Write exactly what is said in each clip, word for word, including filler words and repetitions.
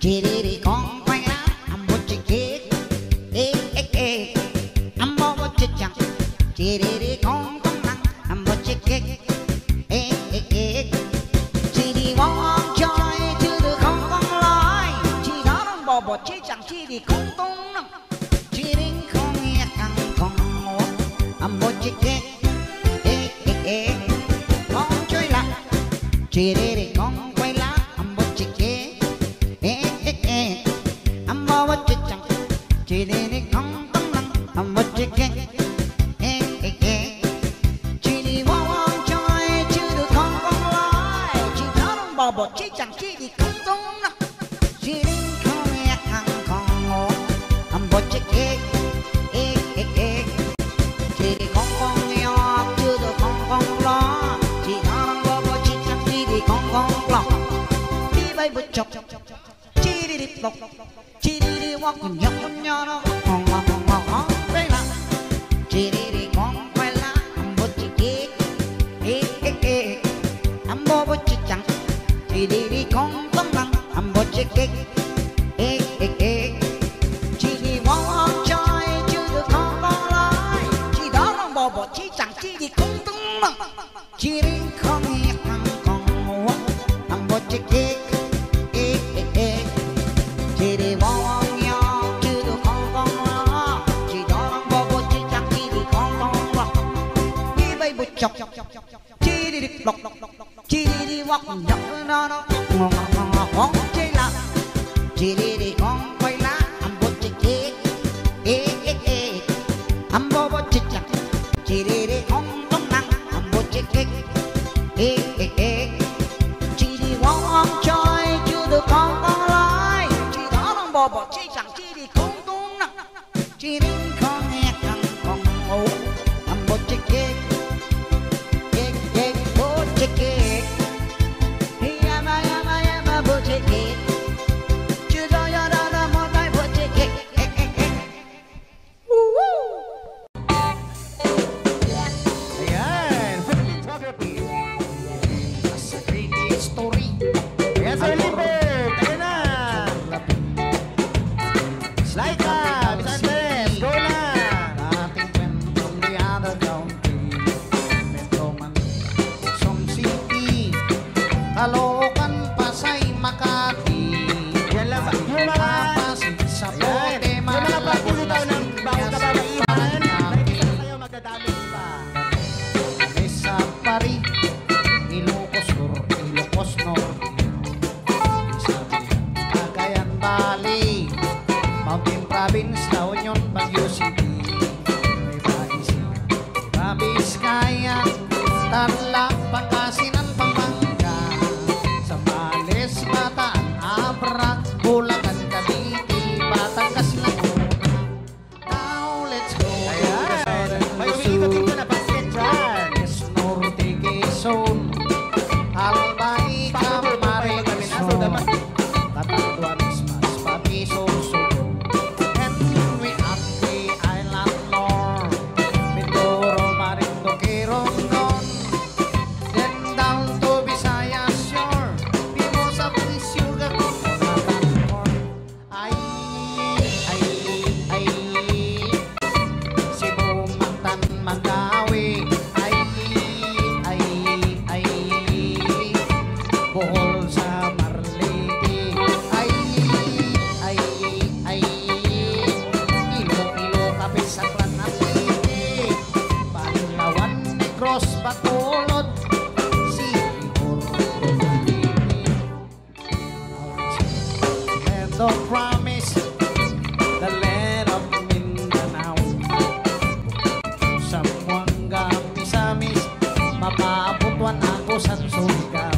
Chiriri con quay lá I'm what you get. Eh eh eh I'm all what you jump. Chiriri con con năng I'm what you get. Eh eh eh Chỉ đi mong chơi chứ được không con lái. Chỉ đó nó bỏ bỏ chỉ chẳng chỉ đi không tung nằm. Chỉ đến không nghe căng con ngó I'm what you get. Eh eh eh Con chơi lại Chiriri con quay lá I'm what you get. Eh eh eh I'm all what you jump. Chiriri con con năng I'm what you get. Eh eh eh Chỉ đi mong chơi chứ được không con lái. Chỉ đó nó bỏ bỏ chỉ chẳng chỉ đi không tung nằm. Chỉ đến không nghe căng con ngó I'm what you get. Eh eh eh Chỉ đi không con nghèo chứ được không con lo. Chỉ đó nó bỏ bỏ chỉ chẳng chỉ đi không con lo. Đi bay bứt chọc chỉ đi đi lọc chỉ đi đi walk cùng nhau cùng nhau nó ngon ngon ngon ngon ngon đây là chỉ đi đi con quay lá I'm what you get. Eh eh eh I'm all what you chẳng chỉ đi đi con tấm năng I'm what you get. Eh eh eh chỉ đi walk chơi chứ được không con lái. Chỉ đó nó bỏ bỏ chỉ chẳng chỉ đi không tấm năng. Chỉ đi không nghe thằng con ngó I'm what you get. Eh eh eh Chỉ đi mong nhau chứ được không con lo. Chỉ đó nó bỏ bỏ chỉ chẳng chỉ đi không con lo. Đi bay bụi chọc chỉ đi đi lọc chỉ đi đi walk nhọc nó nó ngon ngon ngon ngon ngon chơi là chỉ đi đi con quay lá I'm what you get. Eh eh eh I'm bỏ bỏ chỉ chẳng chỉ đi đi không công năng I'm what you get. Eh eh eh Chỉ đi walk chơi chứ được không con lái. Chỉ đó nó bỏ bỏ chỉ chẳng chỉ đi không tung nặng. Chỉ đến không nghe căng con ngủ I'm what you get. Yeah yeah what you get. Yeah ma yeah ma yeah ma what you get. Chứ đó ya đó đó một cái what you get. Eh eh eh Woo woo Ayan, photography. Sa creative story. Yes, Sir Limbert. Ayan na. Slide ka. Bisan Perez. Go na. Dating friend from the other country, Metro Man, Quezon City, Caloocan, Pasay, Makati. Yan lang ba? Yung mga... Pasig, Sapote, Ayan. Yung mga practice ito ng bawang kababaihan. Nakikita na kayo magdadamage pa. Mesa Pari, Ilocos Sur, Ilocos Norte, Cagayan Valley, Mountain Province, La Union, Baguio City, Nueva Ecija, Vizcaya, Tarlac, Pangasinan, Pampanga, Zambales, Bataan, Abra, Bulacan, Cavite, Batangas, Laguna. Now let's go to the Ayan. southern May Luzon. umiikot-ikot na basket dyan. Yes, Norte, Quezon, Albay, Paano po tayo magkabin? Aso naman. Catanduanes, Masbate, Sorsogon, and we up the island more, Mindoro, Marinduque, Romblon, then down to Visayas shore, Mimosa, Pulisyuga, Coconut, ay, ay, ay, Cebu, Mactan, Mandawi, ay, ay, ay, Bohol sa Marlete, ay, ay, ay, Ilo-ilo, Kapisalan at Leyte, Palawan, Negros, Bacolod, Siligor, Cavite. Land of promise, the land of Mindanao, Zamboanga, Misamis, Mapaputuan, Agusan, Surigao,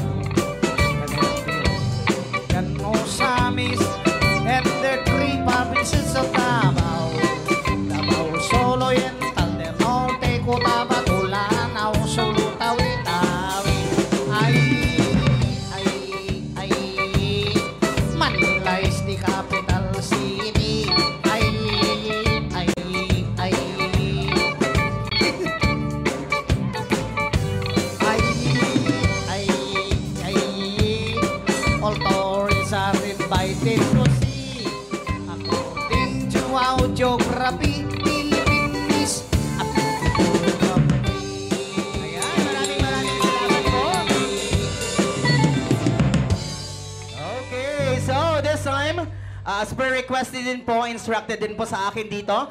Ganosamis, and the three provinces of Davao, Davao, Solo, Oriental, del Norte, Cotabato, Lanao, Sulu, Tawi-Tawi, ay, ay, ay, Manila is the capital city, ay, ay, ay, ay, ay, ay, all tourists are invited to as per requested din po, instructed din po sa akin dito.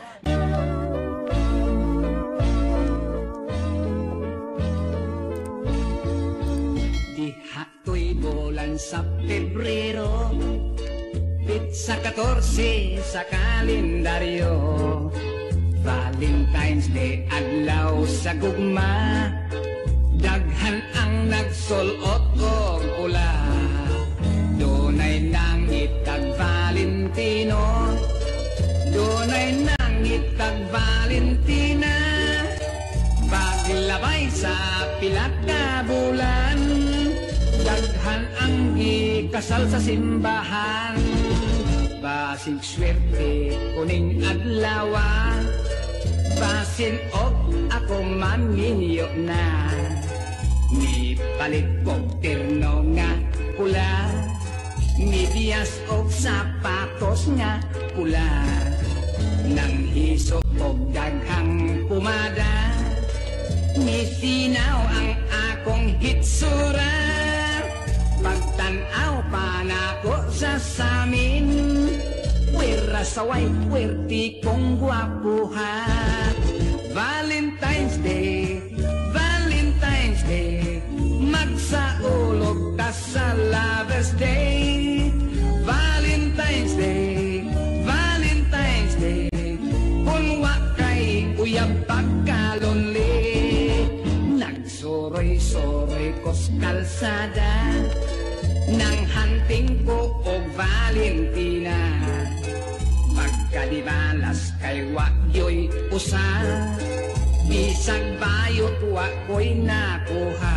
Dihato'y bulan sa Pebrero, Pizza katorse sa kalendaryo, Valentine's Day adlaw sa gugma, daghan ang nagsulot og pula. Dunay nangit kag Valentino, dunay nangit kag Valentina, paglabay sa pilat ka bulan, daghan ang gikasal sa simbahan. Basig swerte kuning adlawa, basin og ako maminyo na. Ni palit kog terno nga pula, medyas og sapatos nga pula, nang hiso og daghang pumada, misinaw ang akong hitsura. Pagtanaw pa na ko sa samin, puwera saway, puwerti kong gwapuha. Valentine's Day, Valentine's Day, magsaulog ta sa Lover's Day. Valentine's Day, Valentine's Day, kung wakay uyab pagkalonli, nagsuroy-suroy kos kalsada, nang hunting ko og Valentina. Pagkadibalas kay wakyo'y usa, bisag bayot wako'y nakuha.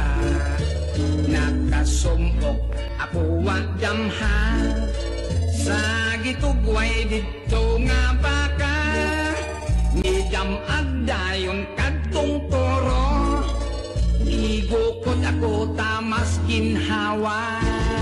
Nakasumbok ako wadamha, sa gitugway dito nga baka, nidamag dayon kadtong toro, igukod ako tamas ginhawa.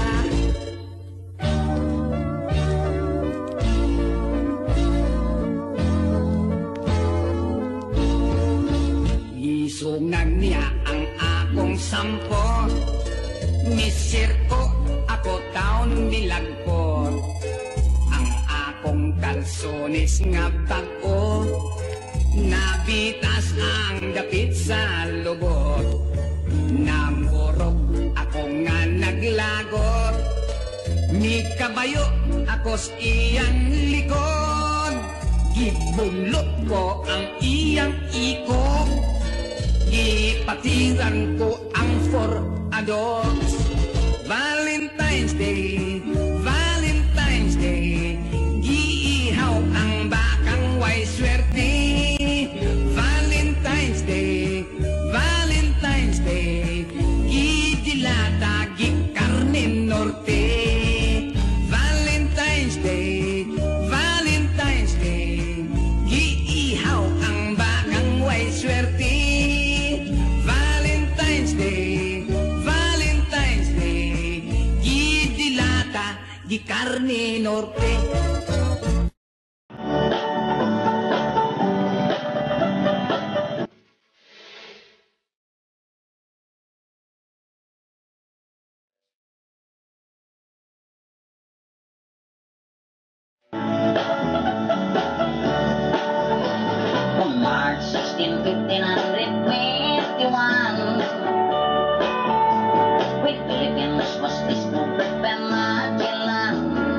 Isungag niya ang akong sampo, misir ko ako taon nilagpot, ang akong kalsones nga bago, nabitas ang dapit sa lubot, namurog ako nga naglagot, ni kabayo akos iyang likod, gibulot ko ang iyang ikot, ipatiran ko ang for adults. Valentine's Day, Valentine's Day, giihaw ang bakang way swerte. Valentine's Day, Valentine's Day, gidilata gikarne norte. Valentine's Day, Valentine's Day, giihaw ang bakang way swerte. Di carne norte. On March sixteenth, fifteen twenty-one, with Philippines was this group and Magellan.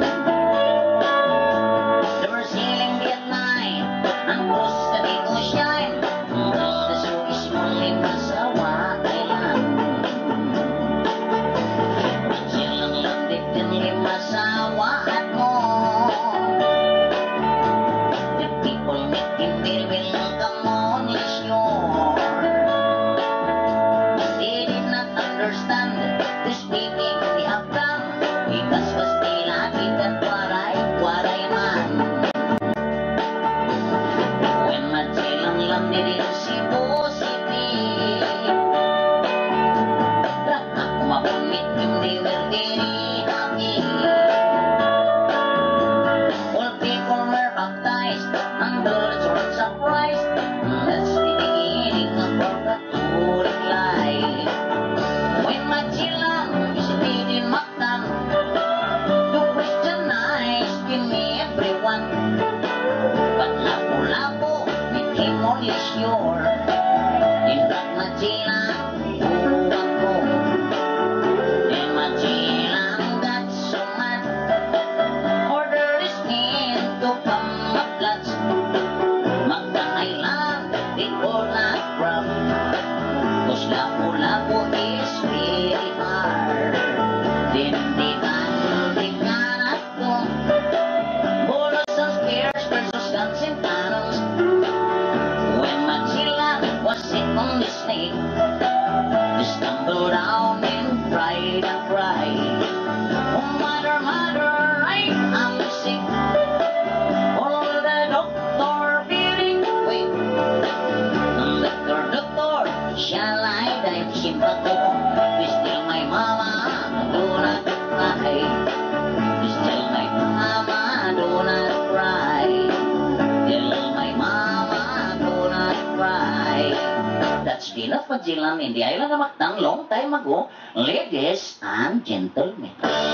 They were sailing the at night across the big ocean, across the Suez only Masawa Island. Silang landit din ni Masawa at more. The people met him there, welcome on his shore. Enough Magellan in the island of Mactan long time ago, ladies and gentlemen.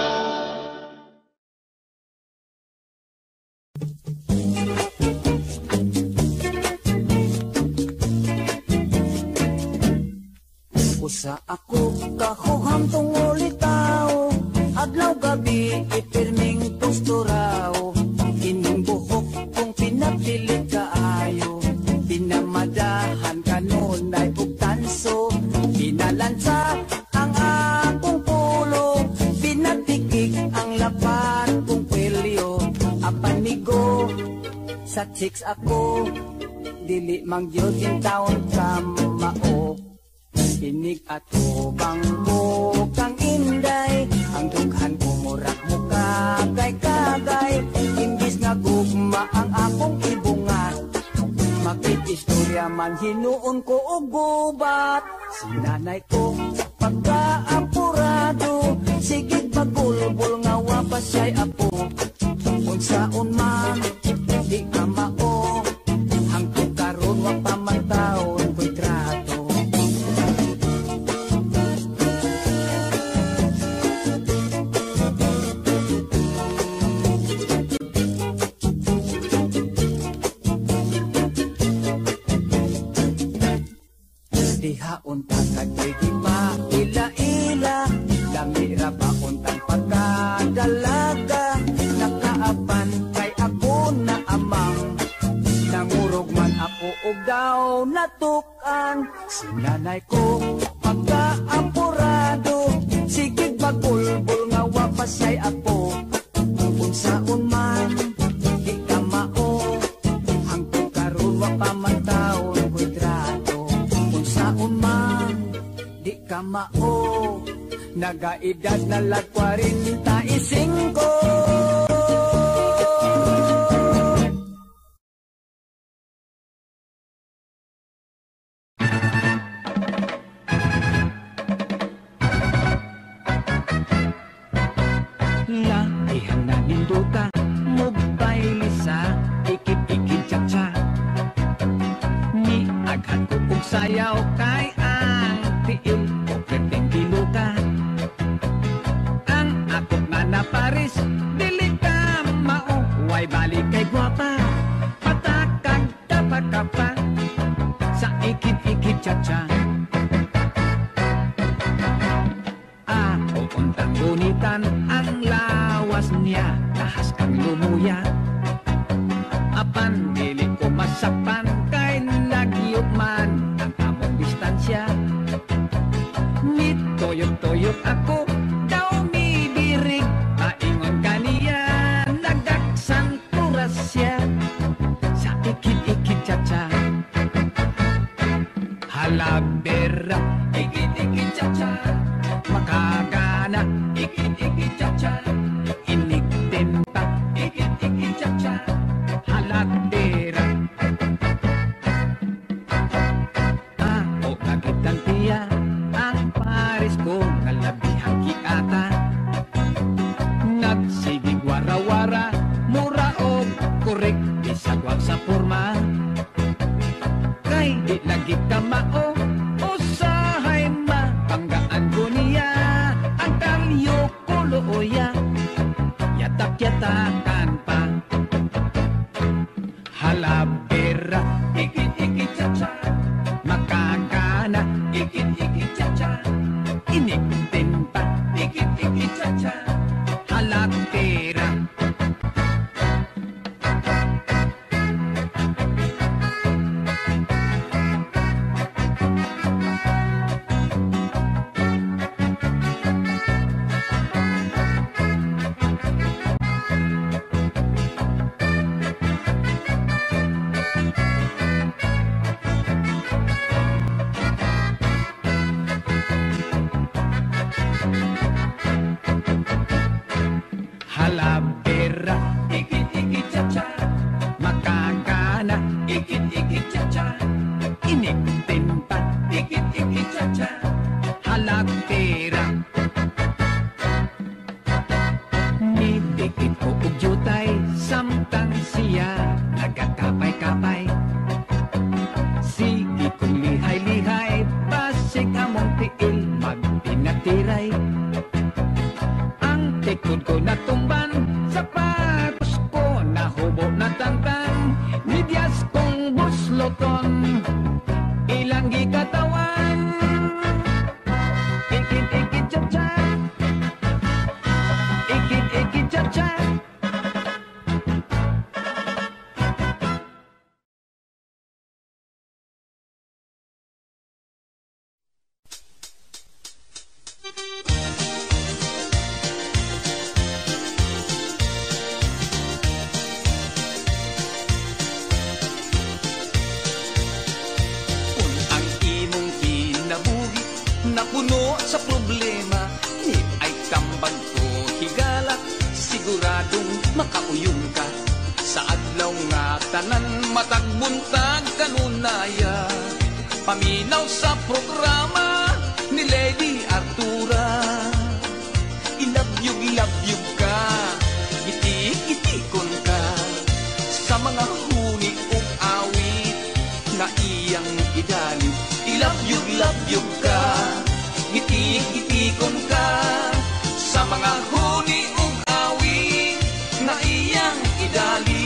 Usa ako kahuham tungol itaw, adlaw gabi ipirming posturaw, ining buhok kung pinapilit kaayo, pinamadahan kanon ay bugtanso, pinalansa ang akong pulo, pinatikik ang lapat kong kwelyo, apanigo sa chicks ako, dili mangyod in taon kamao. Pinig at bangko kang inday, ang dughan kumurak muka kay kagay, imbis nga gugma ang akong ibungat, makikistorya man hinuon ko og gubat. Si nanay ko pagkaapurado, sigig pagulbol nga wapas siya'y apo, unsaon man di ka mao, hangtod karon wa pa man taon ko'y trato. Diha unta kagigi pa ila-ila, lamira ba untang pagkadalaga, nakaapan kay ako na amang, nangurog man ako og daw natukan. Si nanay ko pagkaapurado, sigig bagulbol nga wapas siya'y apo, unsaon man di ka mao, hangtod karon wa pa man taon ko'y trato. Unsaon man di ka mao, nagaedad na lag forty-five. Laihan na ninduta, mobile sa ikip-ikip cha-cha. Ni aghan ko kong sayaw kay ang tiil o krepeng kiluta. Ang akot nga na Paris, dili ka mao, way balik kay guwapa, patakag dapat ka pa sa ikip-ikip cha-cha. Ako untang gunitan ang lawas niya, tahas kang lumuya. Apan dili ko masapan kay nagyot man ang among distansya. Nitoyok-toyok ako daw mibirig, paingon kaniya nagaksang turas siya sa ikit-ikit cha-cha. Halabera, ikit-ikit cha-cha, makagana, ikit-ikit cha-cha, iniktempa, ikit-ikit cha-cha, halatera. Ako kagitantiya ang Paris ko, kalabihang kikata. Nagsigig wara-wara, mura o korek, isagwag sa forma. Kay di lagi ka mao, usahay ma, panggaan ko niya ang kalyo kuluya, yatak-yatakan pa. Halabera, ikit-ikit cha-cha, ikit-ikit-cha-cha. Inik-timpa, ikit-ikit-cha-cha. Halakera. Halabera, ikit-ikit-cha-cha. Makakana, ikit-ikit-cha-cha. Inik-timpa, ikit-ikit-cha-cha. Halakera. Nidikit ko og jutay, samtang siya nagakapay-kapay. Sige kong lihay-lihay, basig among tiil, magpinatiray. Ang tikod ko natumban, sapatos ko nahubo na tantan. Midyas kong busloton, ilang gikatawan. Ikit-ikit-cha-cha, ikit-ikit-cha-cha. Kung ang imong kinabuhi napuno sa problema, ni ay kambag ko higala, siguradong makauyong ka. Sa adlaw nga tanan matag buntag kanunaya, paminaw sa programa ni Lady Artura. Ilabyog-labyog ka, itik-itikon ka, sa mga huni ug awit na iyang idali. Ilabyog-labyog ka, itik-itikon ka, sa mga huni ug awit na iyang idali.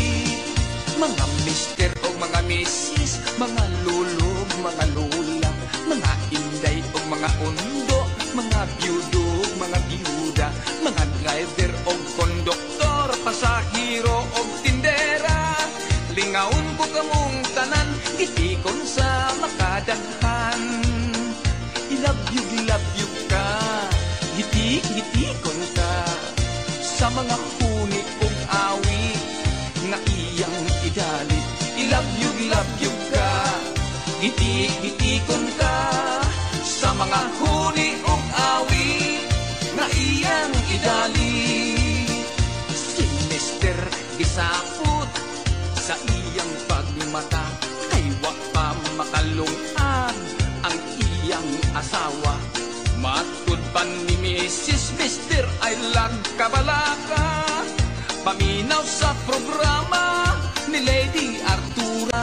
Mga mister o mga misis, mga lolo, mga lola, mga inday o mga undo, mga byudo, mga byuda, mga driver o konduktor, pasahero o tindera. Lingaon ko kamong tanan, itikon sa makadaghan. Ilabyog-labyog ka, itik-itikon ka, sa mga huni ug awit nga iyang idali. Ilabyog-labyog ka, itik-itikon ka, sa mga huni ug awit nga iyang idali. Si mister gisapot sa iyang pagmata, ay wa pa makalungag ang iyang asawa. Matud pa ni missis mister ay lagkabalaka, paminaw sa programa ni Lady Artura.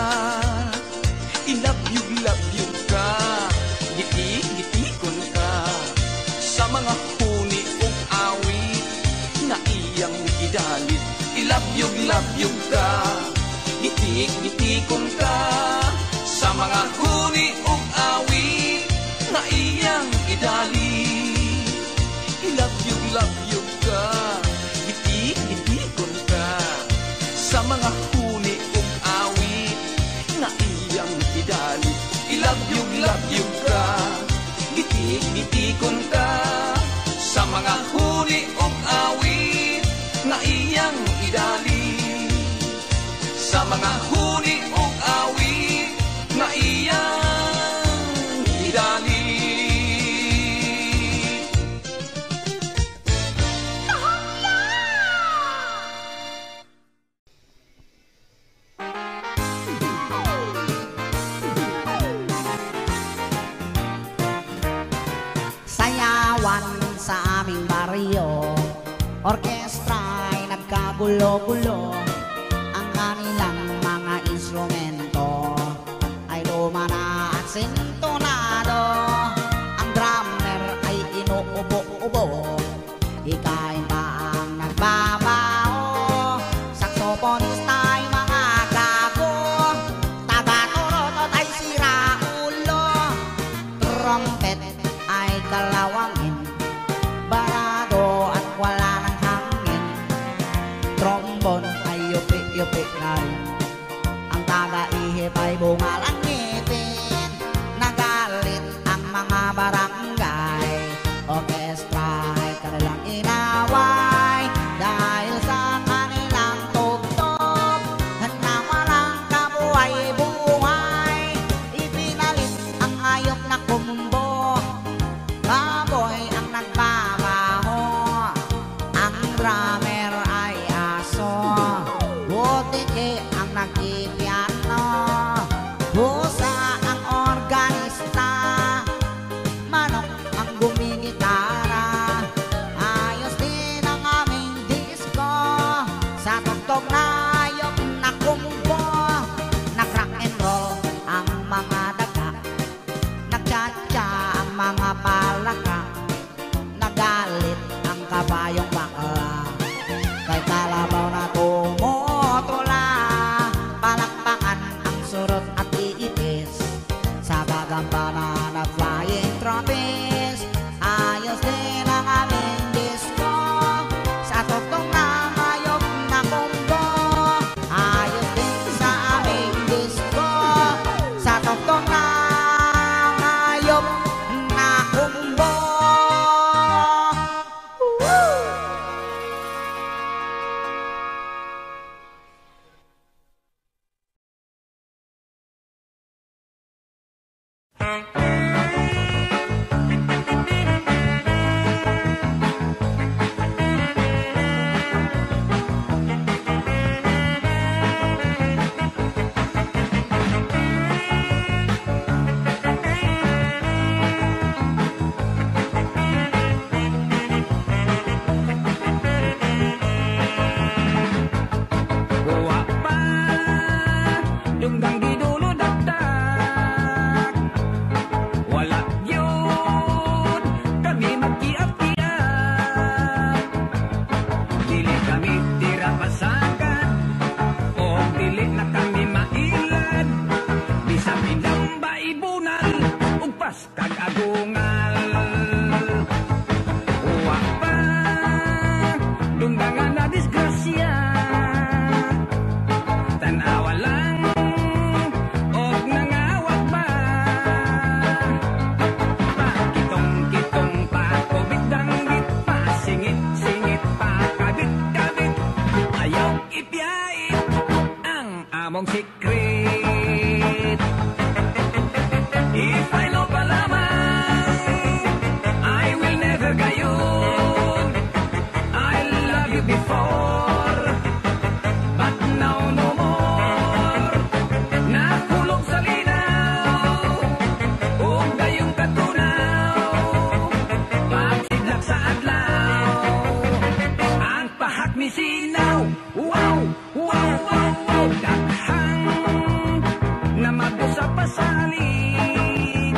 Ilabyog-labyog ka, giti-gitikon ka, sa mga huni ug awit na iyang idalit. Ilabyog-labyog ka, gitik-gitikon ka, sa mga huni ug awit na iyang idali. Ilabyog-labyog ka, gitik-gitikon ka, sa mga huni ug awit na iyang idali. Ilabyog-labyog ka, gitik-gitikon ka, sa mga huni ug awit na iyang idali. Sa mga huni ug awit na iyang idali. Sayawan sa aming baryo, orkestra'y nagkagulo-gulo. Ang kanilang mga instrumento ay lumana at sintonado. Ang drummer ay inuubo-ubo, ikain pa ang nagbabao. Saksoponista ay mga gago, taga-turot ay sira ulo. tampanan na flying trapeze. Ayos din ang aming disco sa tuktong na mayok na kumbo. Ayos din sa aming disco sa tuktong na mayok na kumbo. Buwa pa, dunggang di dulo dakdak. Wala yun, kami magkiap-kiap. Dili kami tira pasakan, o dili na kami mailad. Bisang indang baibunal, ugpas kag agungal. Buwa pa, dunggangan na disgrasya. Tanawa lang, og nangawag ba? Pakitong-kitong pa, kubit-danggit pa, singit-singit pa, kabit-kabit. Ayaw ipiyait ang among secret. If I know pa lamang, I will never gayon. I love you before, but now no more. Nakulong sa linaw, ug dayong katunaw. Pagsidlak sa adlaw, ang pahak ni sinaw. Wow, wow, wow, wow. Daghang na mabusa pasalit.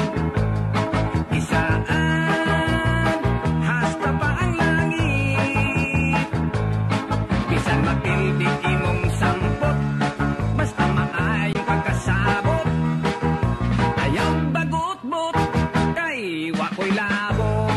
Isaan, hasta pa ang langit. Bisan magbildig imong sampot, basta maayong pagkasabot. Ayaw bagot-bot, kay wako'y labot.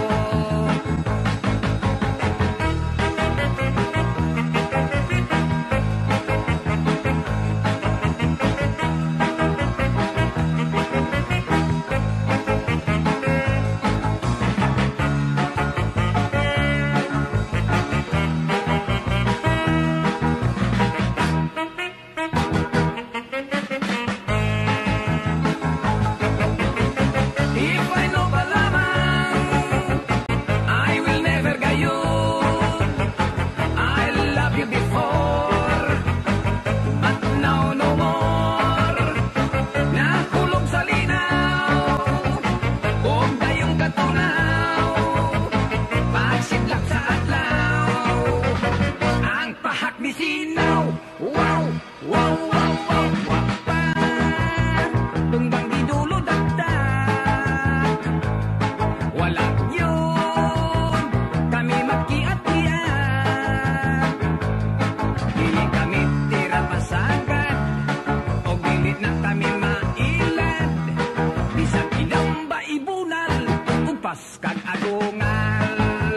If I know pa lamang, I will never gayon. I love you before, but now no more. Nakulong sa linaw, ug dayong katunaw. Pagsidlak sa adlaw, ang pahak ni sinaw. Wow, wow, wow, wow, wow pa, tunggang di dulo dakdak. Wala yun, kami magkiat-kiat. Dili kami tira pasagat, o dili na kami mailad. Bisag ilang baibunal, ugpas kag agungal.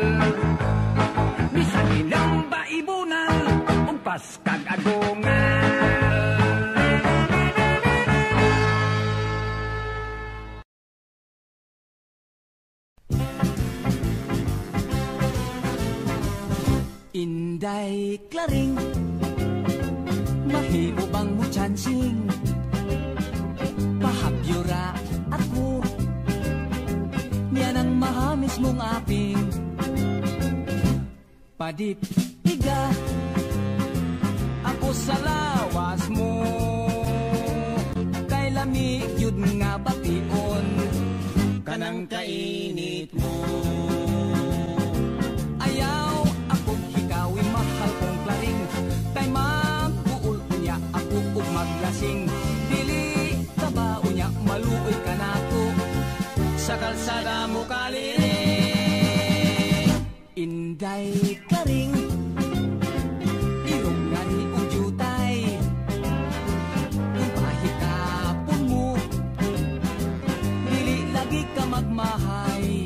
Bisag ilang baibunal, ugpas kag agungal. Inday klaring, mahimo bang mo chancing? Pahabyura ako, yan ang mahamis mong aping. Padip, iga, ako sa lawas mo. Kay lamig yun nga bation, kanang kainit mo. Ayaw akong hikawi, mahal kong klaring. Kay magbuol niya ako ug maglasing. Dili tabao niya, maluoy ka na ko. Sa kalsada mo kaliring. Inday klaring, irong gani ug jutay. Kung pahikapon mo, lagi ka magmahay.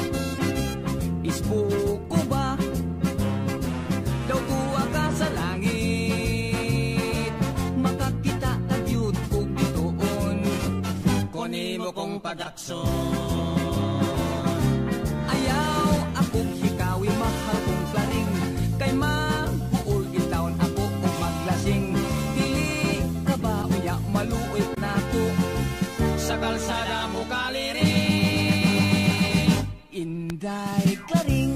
Isbuko ba? Daw tuwa ka sa langit, makakita tagyud og bituon, kunin mo kong padakson. Ayaw akong hikawi, mahal kong klaring, kay mabuol gitawon ako og maglasing. Dili ka ba uya maluoy na ko, sa kalsada mo kaliring. Inday klaring,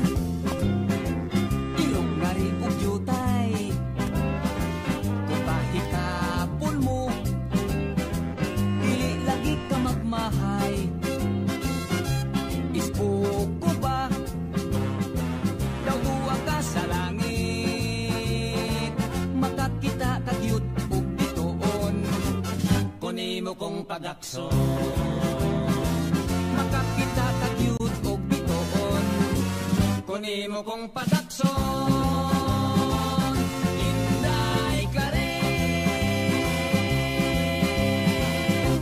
ilong nga rin og yutay, kung bahikapon mo, dili lagi ka magmahay. Isbuko ba? Daw tuwa ka sa langit, makakita kagyud og bituon, kunin mo kong padakson. Makakita kagyud og bituon, kunin mo kong padakson. Inday ka rin.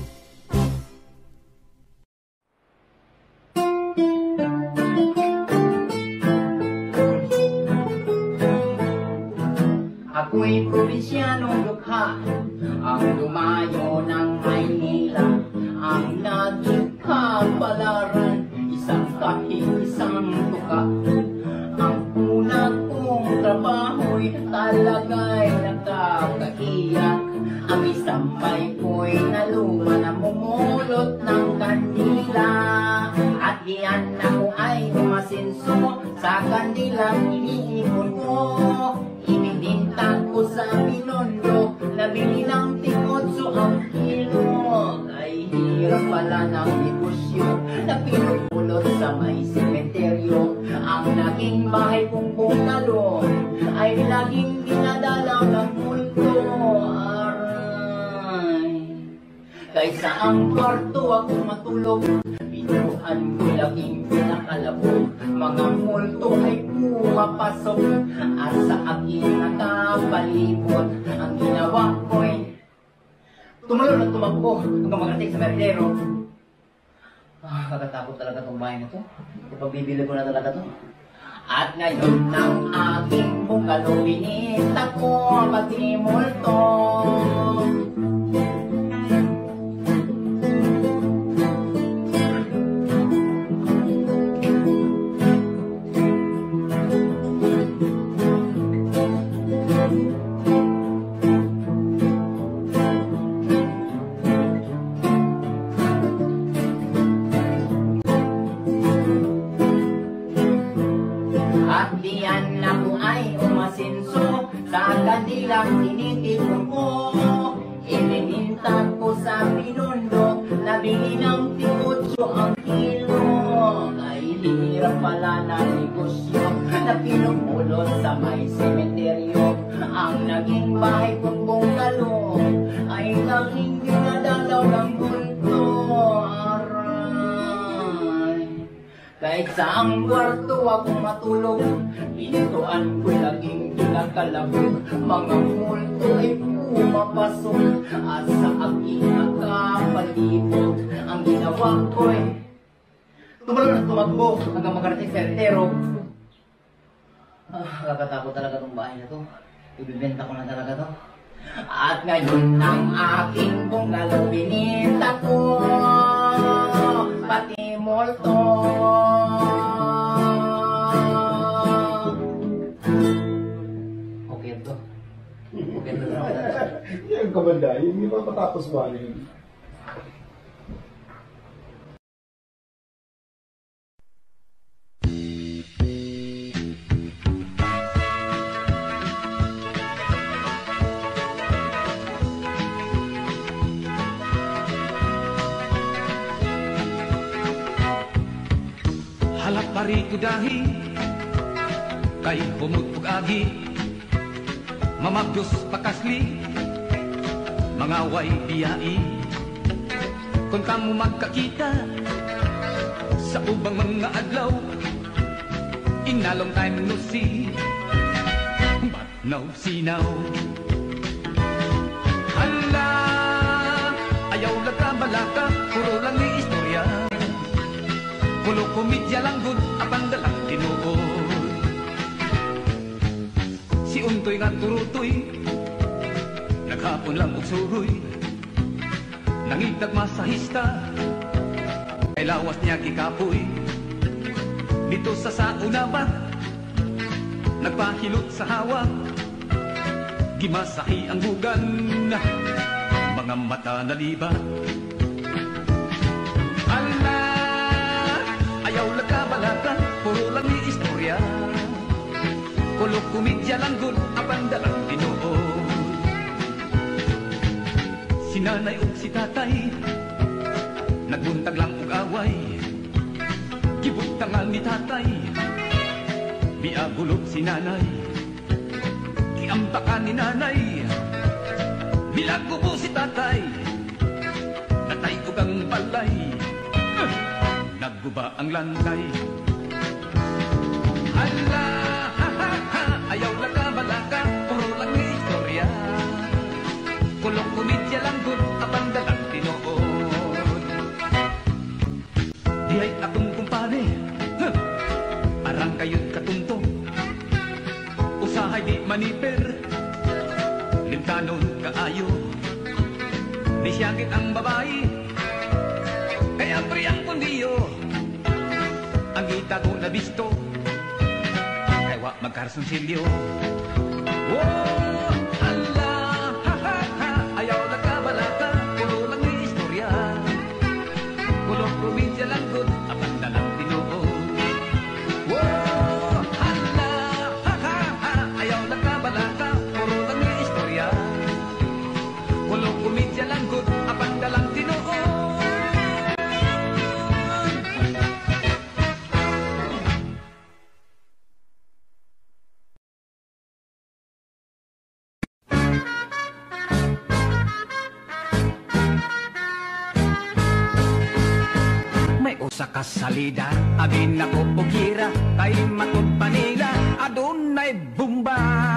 Ako'y probinsyanong dukha, ang dumayo ng Maynila, ang naging kapalaran, isang kahit isang tuka. Ang una kong trabaho'y talaga'y nakakaiyak, ang isang bay ko'y naluma na mumulot ng kandila. At iyan ako ay umasinso sa kandilang iniipon ko. Ibinintang ko sa Binondo, nabili ng tingotso ang kilo. Ay hirap pala ng negosyo na pinupulot sa may sementeryo. Ang naging bahay kong bungalo ay laging dinadalaw ng multo. Aray, kaysa ang kwarto ako matulog, binuhan ko laging pinakalabog. Mga multo ay pumapasok at sa akin nakapalibot. Ang ginawa ko'y tumalon at tumakbo hanggang makarating sa merdero. Ah, kakatakot talaga itong bahay na to. Ipagbibili ko na talaga to. At ngayon ng aking bungalo, binita ko pati multo. At diyan ako ay umasinso sa kandilang tinitipon ko. Ininintag ko sa Binondo, nabili ng tingotso ang kilo. Ay hirap pala na negosyo na pinupulot sa may sementeryo. Ang naging bahay kong bungalo ay naging dinadalaw ng multo. Kahit sa ang kwarto akong matulog, pinituan ko laging kinakalabog. Mga multo ay pumapasok at sa aking nakapalibot. Ang ginawa ko ay tumalon at tumakbo hanggang makarating sa Ertero. Ah, kakatakot talaga itong bahay na to. Ibibenta ko na talaga to. At ngayon ang aking bungalo, binita ko pati multo. Okay to. Okay to. Yan kamanday, hindi ba matapos ba yun? Halap parito dahi kay humutpog agi, mamagdos pakasli mga way biyai. Kung kamo magkakita sa ubang mga adlaw, in a long time no see, but no see now. Hala, ayaw lang ka balaka, puro lang ni istorya. Kulo komedya lang gud apan dalang tinuod. Si Untoy nga turutoy, naghapon lang og suroy. Nangitag masahista, kay lawas niya kikapoy. Dito sa sauna ba, nagpahilot sa hawak. Gimasahi ang bugan, mga mata nalibat. Ala, ayaw laka-balaka, puro lang ni istorya. Kulo komedya lang gud apan dalang tinuod. Si nanay ug si tatay nagbuntag lang og away. Gibuntangan ni tatay, miagulog si nanay. Giamtakan ni nanay, milagubo si tatay. Natay ug ang balay, uh, nagguba ang lantay. Hala, ha ha ha, ayaw laka-balaka, puro lang ni istorya. Kulong komedya lang gud apan dalang tinuod. Dihay akong kumpare, huh, arang kayod katuntong. Usahay di maniper, limtanon kaayo. Di siyagit ang babae, kaya priyang kundiyo. Ang kita ko na bisto, kaya wak magkarsunsilyo. Oh, hala, ha ha ha, ayaw laka-balaka, puro lang ni istorya. Kulong probinsya lang gud apan dalang tinuod. Oh, hala, ha ha ha, ayaw laka-balaka, puro lang ni istorya. Kulong probinsya lang gud apan dalang tinuod. Sa kasalida, abin ako ugira, kay matod panila, adunay bumba.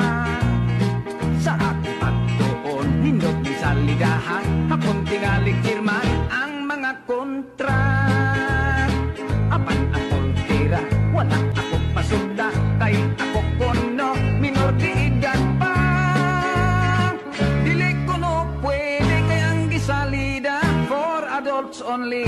Sa akong pagtuon, nindot ni salidahan, hapon tingalig firman ang mga kontra. Apan akong tira, wala akong pasunda, kay ako kono, minor di edad pa. Dili ko no pwede kayang gisalida, for adults only.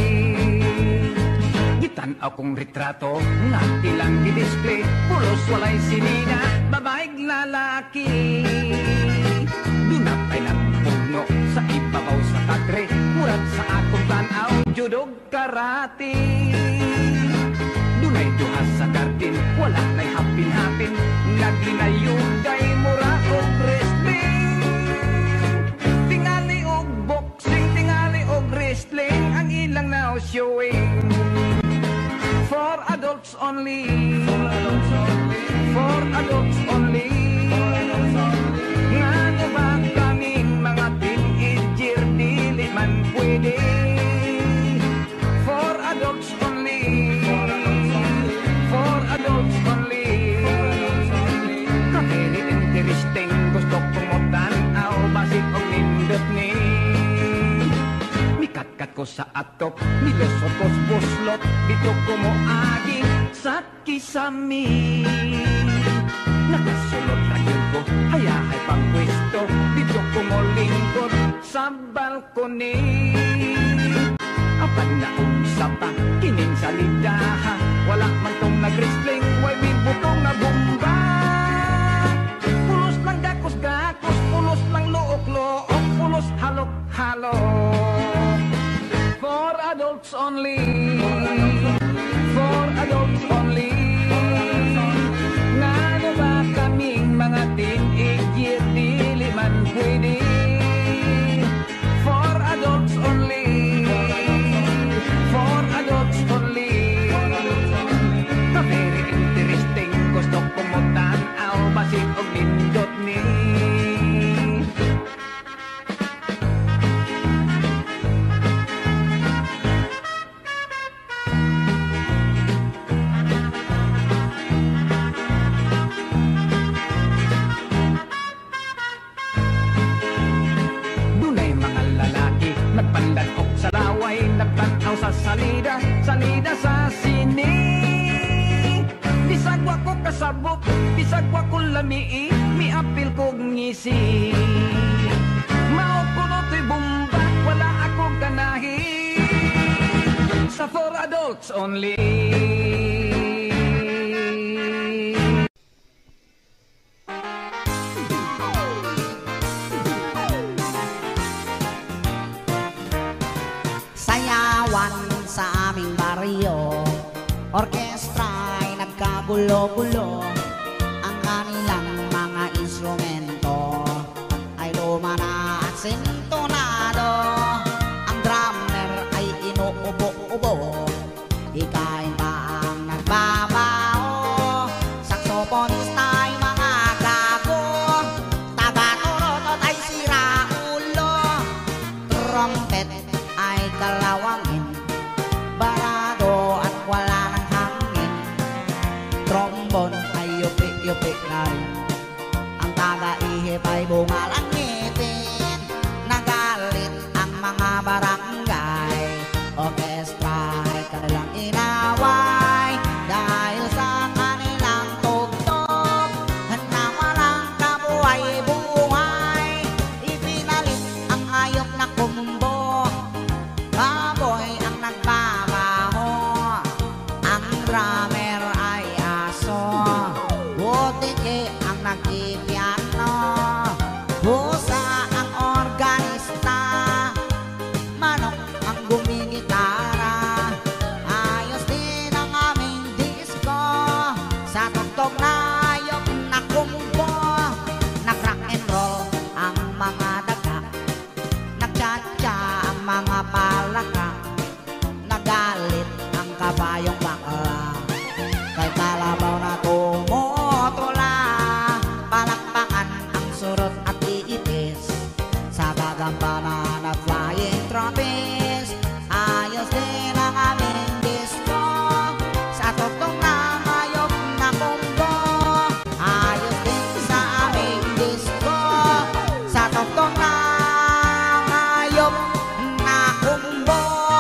Gitan akong retrato nga ilang i-display, pulos walay sinina, babaeng lalaki. Dunapay ng pugno sa ibabaw sa kadre, murat sa akong tanaw, judog karate. Dunay duha sa garden, wala na'y hapin-hapin, naglinayugay mura og wrestling. Tingali og boxing, tingali og wrestling, ang ilang now showing. For adults only. For adults only. For adults only. Nga ba kaming mga teenager, dili man pwede. For adults only. For adults only. Very interesting, gusto kong mo tanaw, basig og nindot ni. Mikat-kat ko sa atop, nilusot ko sa buslot, dito ko mo aging sa kisami. Nakasulot na yun ko, hayahay pang pwesto, dito ko mo lingkod sa balkoni. Apan na umsa pa, kining salidaha, wala man tong nag-wrestling, way may butong na bomba. Pulos lang gakos-gakos, pulos lang look-look, pulos halok-halok. For adults only. For adults only. Nga na ba kaming mga teenager, dili man pwede. For adults only. For adults only. Very interesting, gusto kong mo tanaw, basig og nindot ni. Nagpandan og sa laway, nagtanaw sa salida, salida sa sine. kasabok, bisag wa kong lami, miapil kong ngisi. Mao kuno to'y bumba, wala akong kanahi. Sa for adults only. Sayawan sa aming baryo, orkestra'y nagkagulo-gulo. Ang kanilang mga instrumento ay lumana at sintonado. Ang drummer ay inuubo-ubo, ikain pa ang nagbabao. Saxophonista ay mga gago, taga-turotot ay siraulo. Trumpet ay kalawangin, barado at wala ng hangin. Trombone ay yupi-yupi na rin, ang taga-ihip ay bungal ang ngipin. Nagalit ang mga barangay, orkestra ay kanilang inaway. Dahil sa kanilang tugtog na walang kabuhay-buhay, ipinalit ang ayok na kumbo. Baboy ang nagbabaho, ang drummer ay aso. Butiki ang nagpipiano, busa ang organista. Manok ang gumigitara, ayos din ang aming disco. Sa tugtog na ayok na kumbo, nag-rock and roll ang mga daga, nagtsatsa ang mga palaka. Nagalit ang kabayong bakla, kay kalabaw na tumutula. Palakpakan ang surot at iipis, sa gagampanan na flying trumpets. Ayos din ang aming disco, sa tugtog na ayok na kumbo. Ayos din sa aming disco, sa tugtog na ayok na kumbo.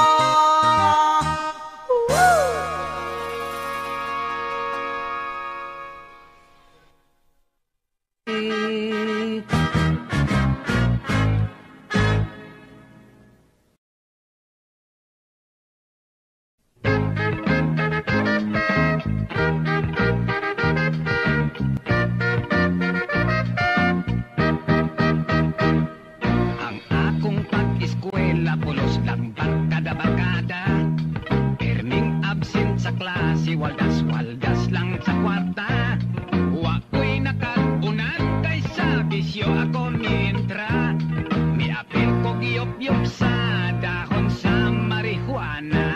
Ang akong pag-eskwela, pulos lang barkada-barkada. Perming absent sa klase, waldas-waldas lang sa kwarta. Wa ko'y nakagunan, kay sa bisyo ako mintra. Miapil ko giyop-yop sa dahon sa marihuana.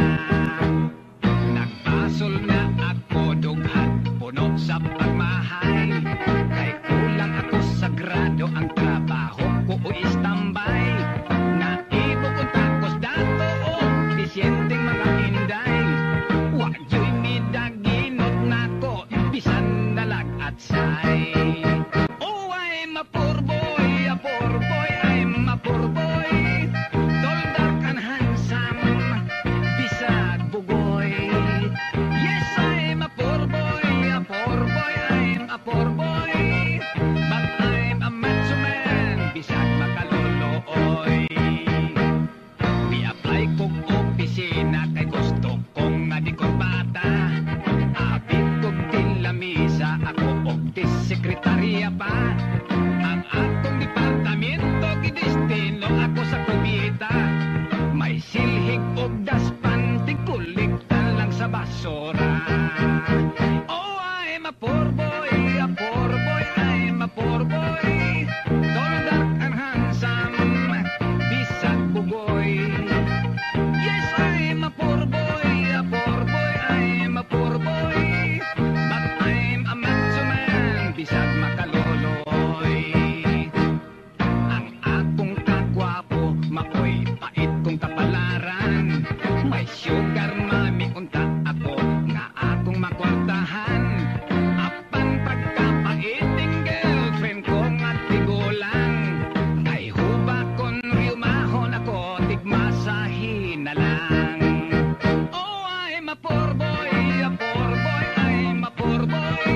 Nagpasol na ako dughat, puno sa pagmahay. Kay kulang ako sa grado, ang trabaho ko o istambay. Naibog ang takos dato o disyenteng mga inday. Wajoy midaginot nako, bisan dalag at say. Oh, I'm a poor boy, a poor boy, I'm a poor boy. Tall, dark, and handsome, bisag bugoy. Yes, I'm a poor boy, a poor boy, I'm a poor boy. But I'm a macho man, bisag makalulooy. Mi-apply kong opisina, kay gusto kong nga di kurbata. Abit kong tilamisa, ako og sekretarya pa. Ang akong departamento, gidestino ako sa kubita. May silhig og daspan, tigkulikta lang sa basura. Oh, I'm a poor boy, a poor boy, I'm a poor boy. Tall, dark, and handsome, bisag bugoy. Yes, I'm a poor boy, a poor boy, I'm a poor boy. But I'm a macho man, bisag makaloloy. Ang akong kagwapo, maoy pait kong kapalaran. May sugar mami unta ako, nga akong makwartahan. Apan pagkapaiting girlfriend ko nga tigulang. Kay huba kon riumahon ako, tigmasahin na lang. Oh, I'm a poor boy, a poor boy, I'm a poor boy.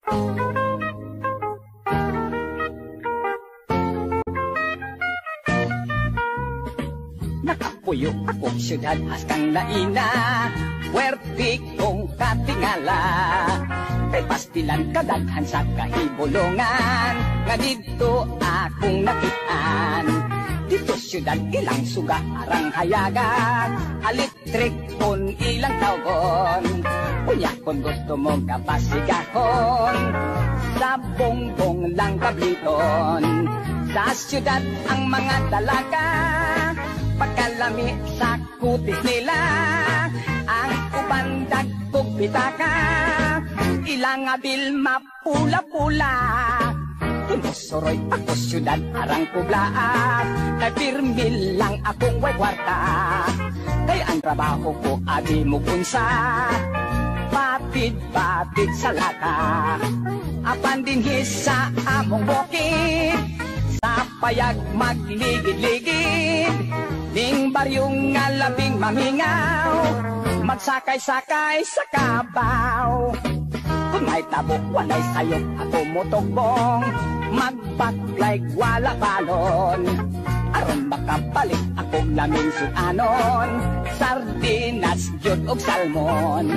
Nakapuyo akong syudad askang naina, puwerti kong katingala. Kay pastilan kadaghan sa kahibulungan, nga dito akong nakitaan. Dito syudad ilang suga arang hayagan, alitrik kun ilang tawgon. Unya kung gusto mo kapasigahon, sa bongbong lang kabliton. Sa syudad ang mga dalaga, pagkalami sa kutis nila, ang uban dagkog pitaka, ilang abil mapula-pula. Tinusuroy ako syudad arang kublaat, kay pirmil lang akong way kwarta. Kay ang trabaho ko abi mo kunsa, patid-patid sa lata. Apan dinhi sa among bukid, sa payag magligid-ligid, ning baryong nga labing mamingaw, magsakay-sakay sa kabaw. Kung may tabok, walay sayok ako motogbong, magpaklayg wala balon. Aron makapalit akong laming suanon, sardinas, jud og salmon.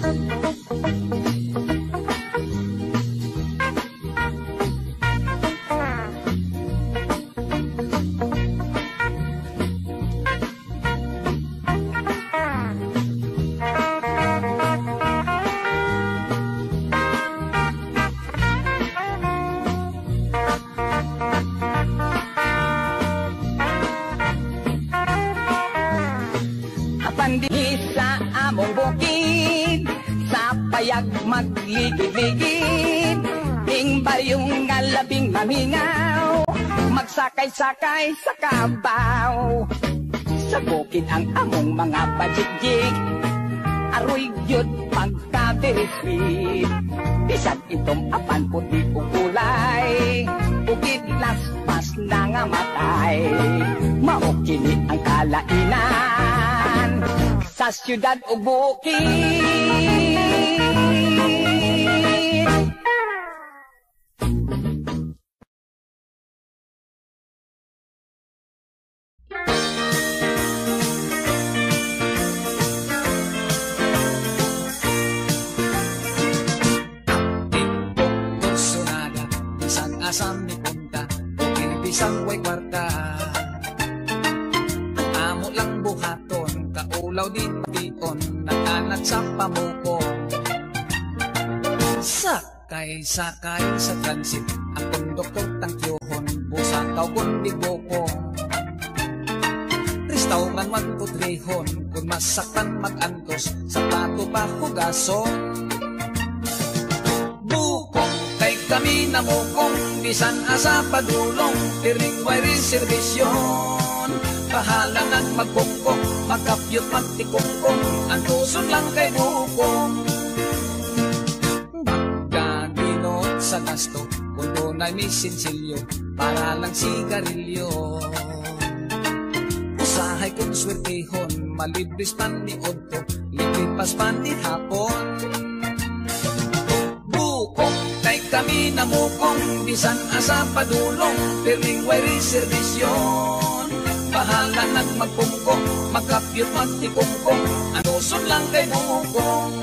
Dihi sa among bukid, sa payag magligid-ligid, ing baryong nga labing mamingaw, magsakay-sakay sa kabaw. Sa bukid ang among mga bajigjig, aroy yun pagkadiripid. Bisan itong apan puti o kulay, bukid laspas na nga matay. Maokini ang kalainan sa syudad o bukid. Asam ni punta, kinibisang way kwarta. Amo lang buhaton, kaulaw di patiton, nag-anak sa pamukong. Sakay-sakay sa transit, ang konduktor tangkyohon, busakaw kundi bokong. Restauran one to three hon, kung masaktan mag-antos, sapato pa hugason. Kami namukong, bisan asa padulong, piring way reservation. Bahala nang magkungkong, magkapyot magtikungkong, ang tuson lang kay bukong. Magkaginot sa gasto, kung doon ay may sinsilyo, para lang sigarilyo. Usahay kong swertihon, malibris pan ni Odto, libripas pan ni Hapon. Kami namukong, bisan asa padulong, piring way reservation. Bahala nang magkungkong, magkapyot magtikungkong, ang tuson lang kay bukong.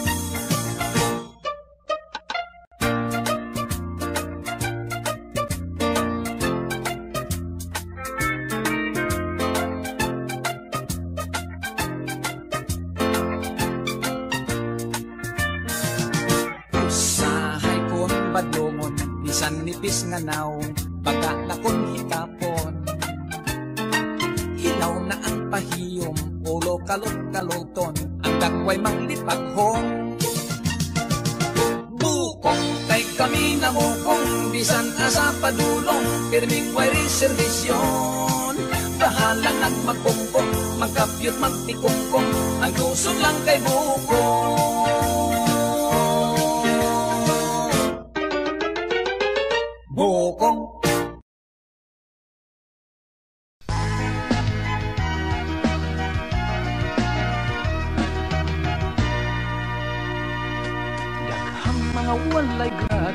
Badlongon, bisan nipis nga naong, baga na kung hitapon. Hilaw na ang pahiyom, ulo kalot-kaloton, ang dagway manglipaghong. Bukong kay kami namukong, bisan asa padulong, pirming way reservation. Bahala nang magkungkong, magkapyot magtikungkong, ang tuson lang kay bukong. Bukong. Daghang mga walay grado,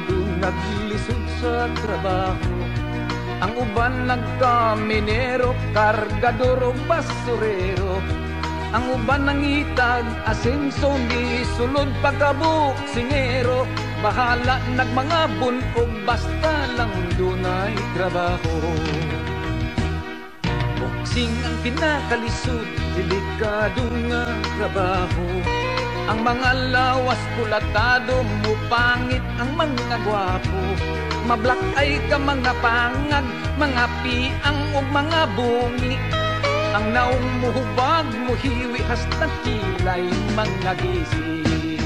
naglisod sa trabaho. Ang uban nagkaminero, kargador o basurero. Ang uban nangitag, asenso, gisulod pagkabuk, singero. Bahala nagmangabon o basta lang dunay trabaho. Boksing ang pinakalisod, delikado nga trabaho. Ang mga lawas kulatado, mupangit ang mga gwapo. Mablak ay ka mga pangag, mga piang o mga bungi. Ang naong muhubag, muhiwi, hasta kilay mga gisi.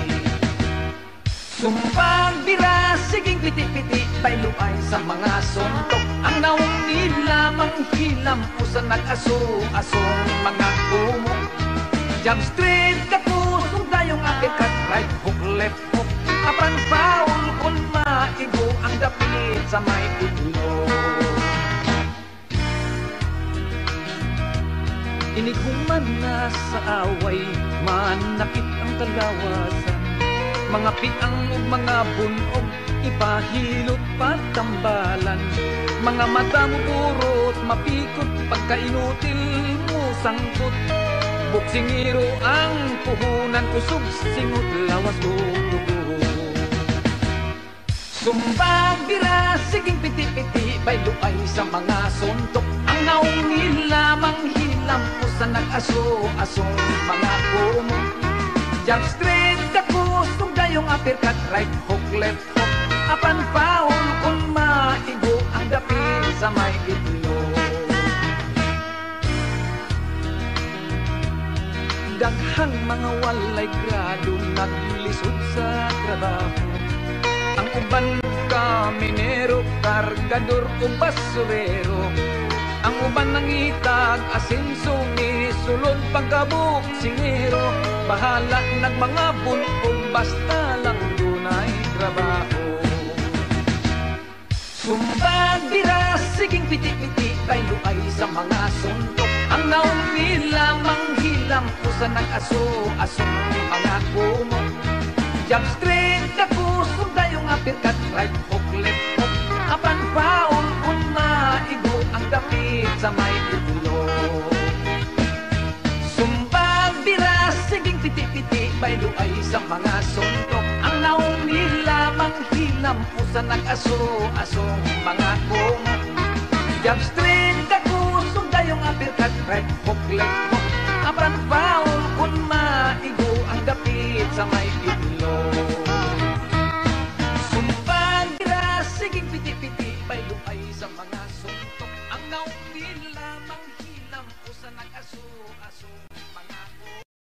Sumpang bira, siging piti-piti, bayluay sa mga suntok. Ang naong nilamang hilam, usa nag-aso-asong mga kumo. Jump straight ka po, sundayong apikat, right hook, left hook. Apan foul, kung maigo ang dapit sa may titulo. Inighuman na sa away, manakit ang kalawasan. Mga piang o mga bunog, ipahilot patambalan. Mga mata mo burot, mapikot, pagkainutil mo sangkot. Boksingiro ang puhunan, usog, singot, lawas, dugo. Sumpang bira, siging piti-piti, bayluay sa mga suntok. Ang naong nilamang hilam, usa nag-aso-asong mga kumo. Jump straight ka po, sundayong uppercut, right hook, left hook. Apan foul, kung maigo ang dapit sa may itlog. Daghang mga walay grado, naglisod sa trabaho. Ang uban kaminero, kargador o basurero. Ang uban nangitag, asenso, sulod pagkabuk, singero. Bahala nagmangabon o basta lang dunay trabaho. Sumbag bira, siging piti-piti, bayluay sa mga suntok. Ang naong nilamang hilam, usa nag-aso-asong mga kumo. Jump straight ka po, sundayong uppercut, right hook, left hook. Apan foul, kung maigo ang dapit sa may titulo. Sumbag bira, siging piti-piti, bayluay sa mga suntok. Ang naong nilamang hilam, usa nag-aso-asong mga kumo. Jump straight ka po, sundayong uppercut, right hook, left hook. Apan foul, kung maigo ang dapit sa may itlog. Sumpang bira, siging piti-piti, bayluay sa mga suntok. Ang naong nilamang hilam, usa nag-aso-aso mga ko.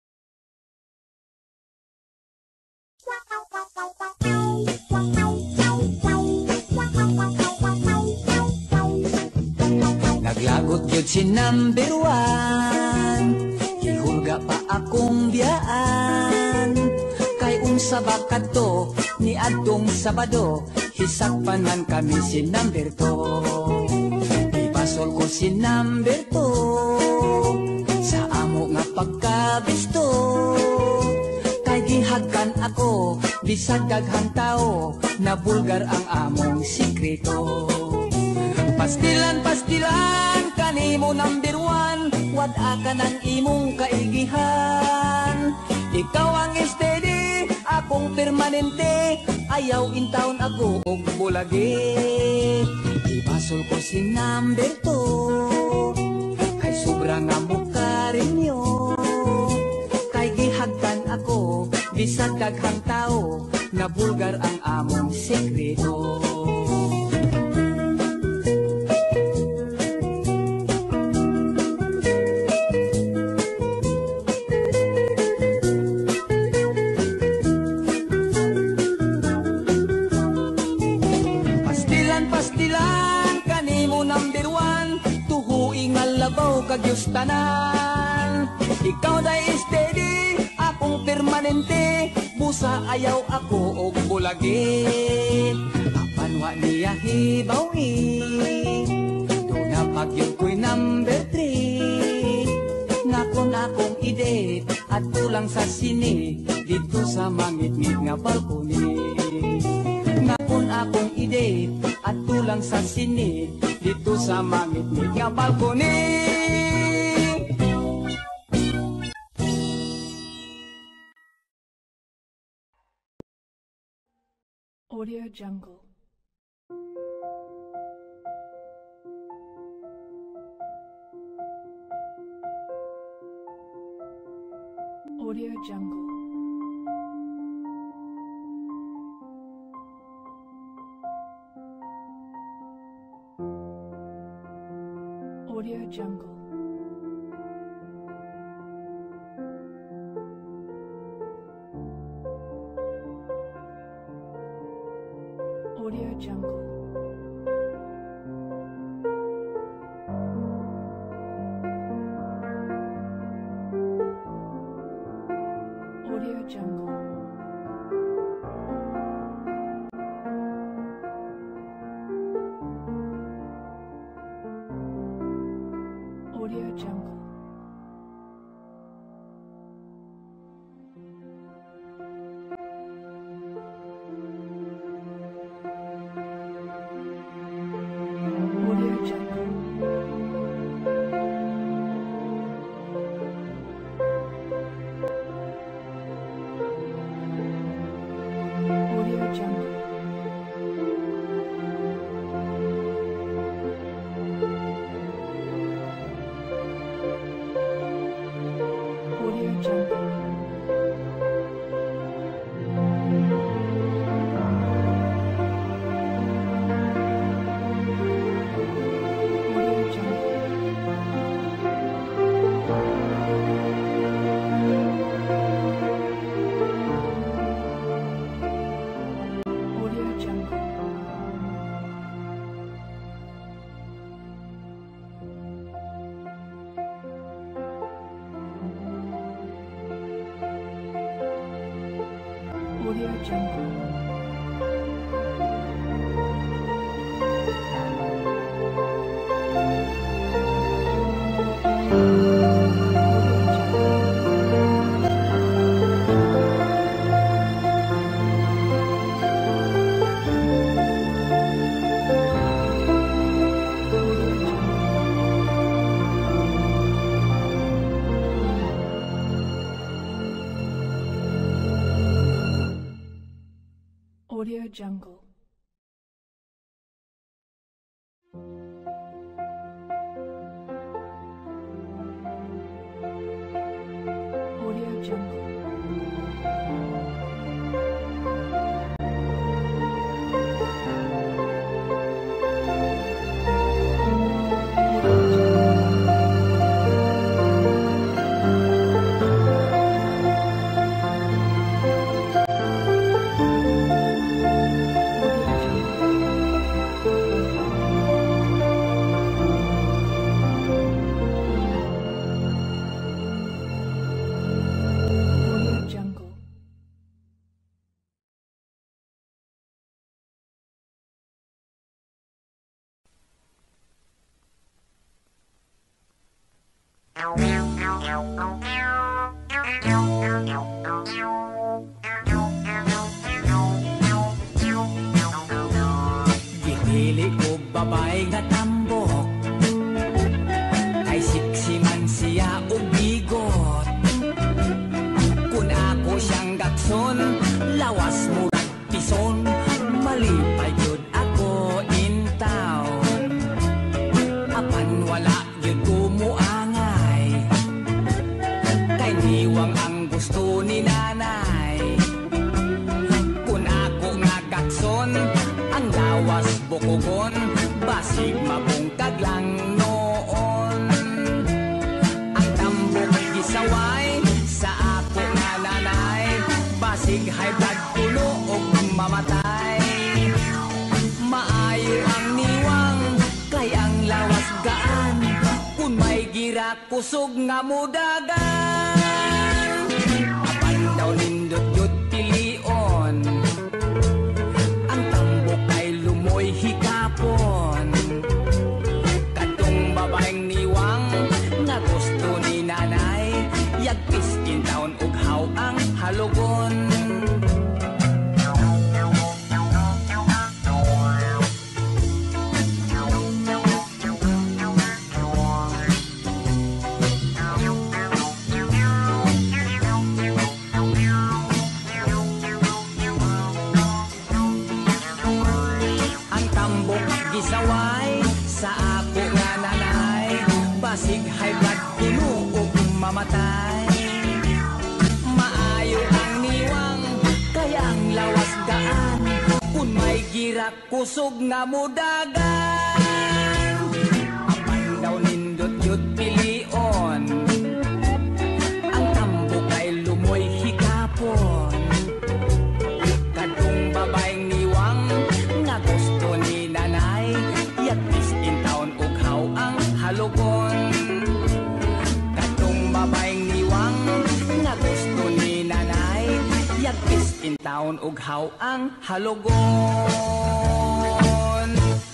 Naglagot yun si number one, gihulga pa akong biyaan. Kay unsa bakad to, ni adtong Sabado, hisakpanan kami si number two. Ipasol ko si number two, sa amo nga pagkabisto. Kay gihagkan ako, bisag daghang tao, na bulgar ang among sikreto. Pastilan, pastilan, kanimo number one, wad-a ka ng imong kaigihan. Ikaw ang steady, akong permanente, ayaw in town ako og bulagi. Ipasol ko si number two, kay sobra nga mukha rinyo. Kay gihagkan ako, bisag daghang tao, na bulgar ang among sekreto. Kagyos tanan, ikaw day steady, akong permanente, busa ayaw ako og bulagi. Apan wa niya hibawi, doon na pagyod ko'y number three. Nakon akong ide, at tulang sa sine, dito sa mangit-ngit nga balkoni. Nakon akong ide at tulang sa sinid dito sa mangit-ngit nga balkoni. Audio Jungle. Audio Jungle. Audio Jungle. Audio Jungle. Audio Jungle. Audio Jungle. Audio Jungle. Audio Jungle. Audio Jungle. Audio Jungle. Audio Jungle. Audio Jungle. Audio Jungle. Audio Jungle. Audio Jungle. Gipili ko babay nga tambok, kay siksiman siya og bigot. Kun ako siyang gakson, lawas murag pison, malipay yun ako in town. Apan wala yun kumuangay, kay niwang ang gusto ni nanay. Kun ako nga gakson, ang lawas bukugon, basig mabungkag lang noon. Ang tambok gisaway sa ako nga nanay, basig high blood tulo og mamatay. Maayo ang niwang, kay ang lawas gaan, kun may gira kusog nga mudagan. Apan daw nindot yut pilion, ang tambok ay lumoy hikapon. Katong babaeng niwang, nga gusto ni nanay, yagpis in taon ug haw ang halugon. yak kusog nga mudagan. Apan daw nindot yut pilion, ang tambok ay lumoy higapon. Kadung babaeng niwang nga gusto ni nanay, yak is-in taon ughaw ang halugon. Kadung babaeng niwang nga gusto ni nanay, yak is-in taon ughaw ang halugon.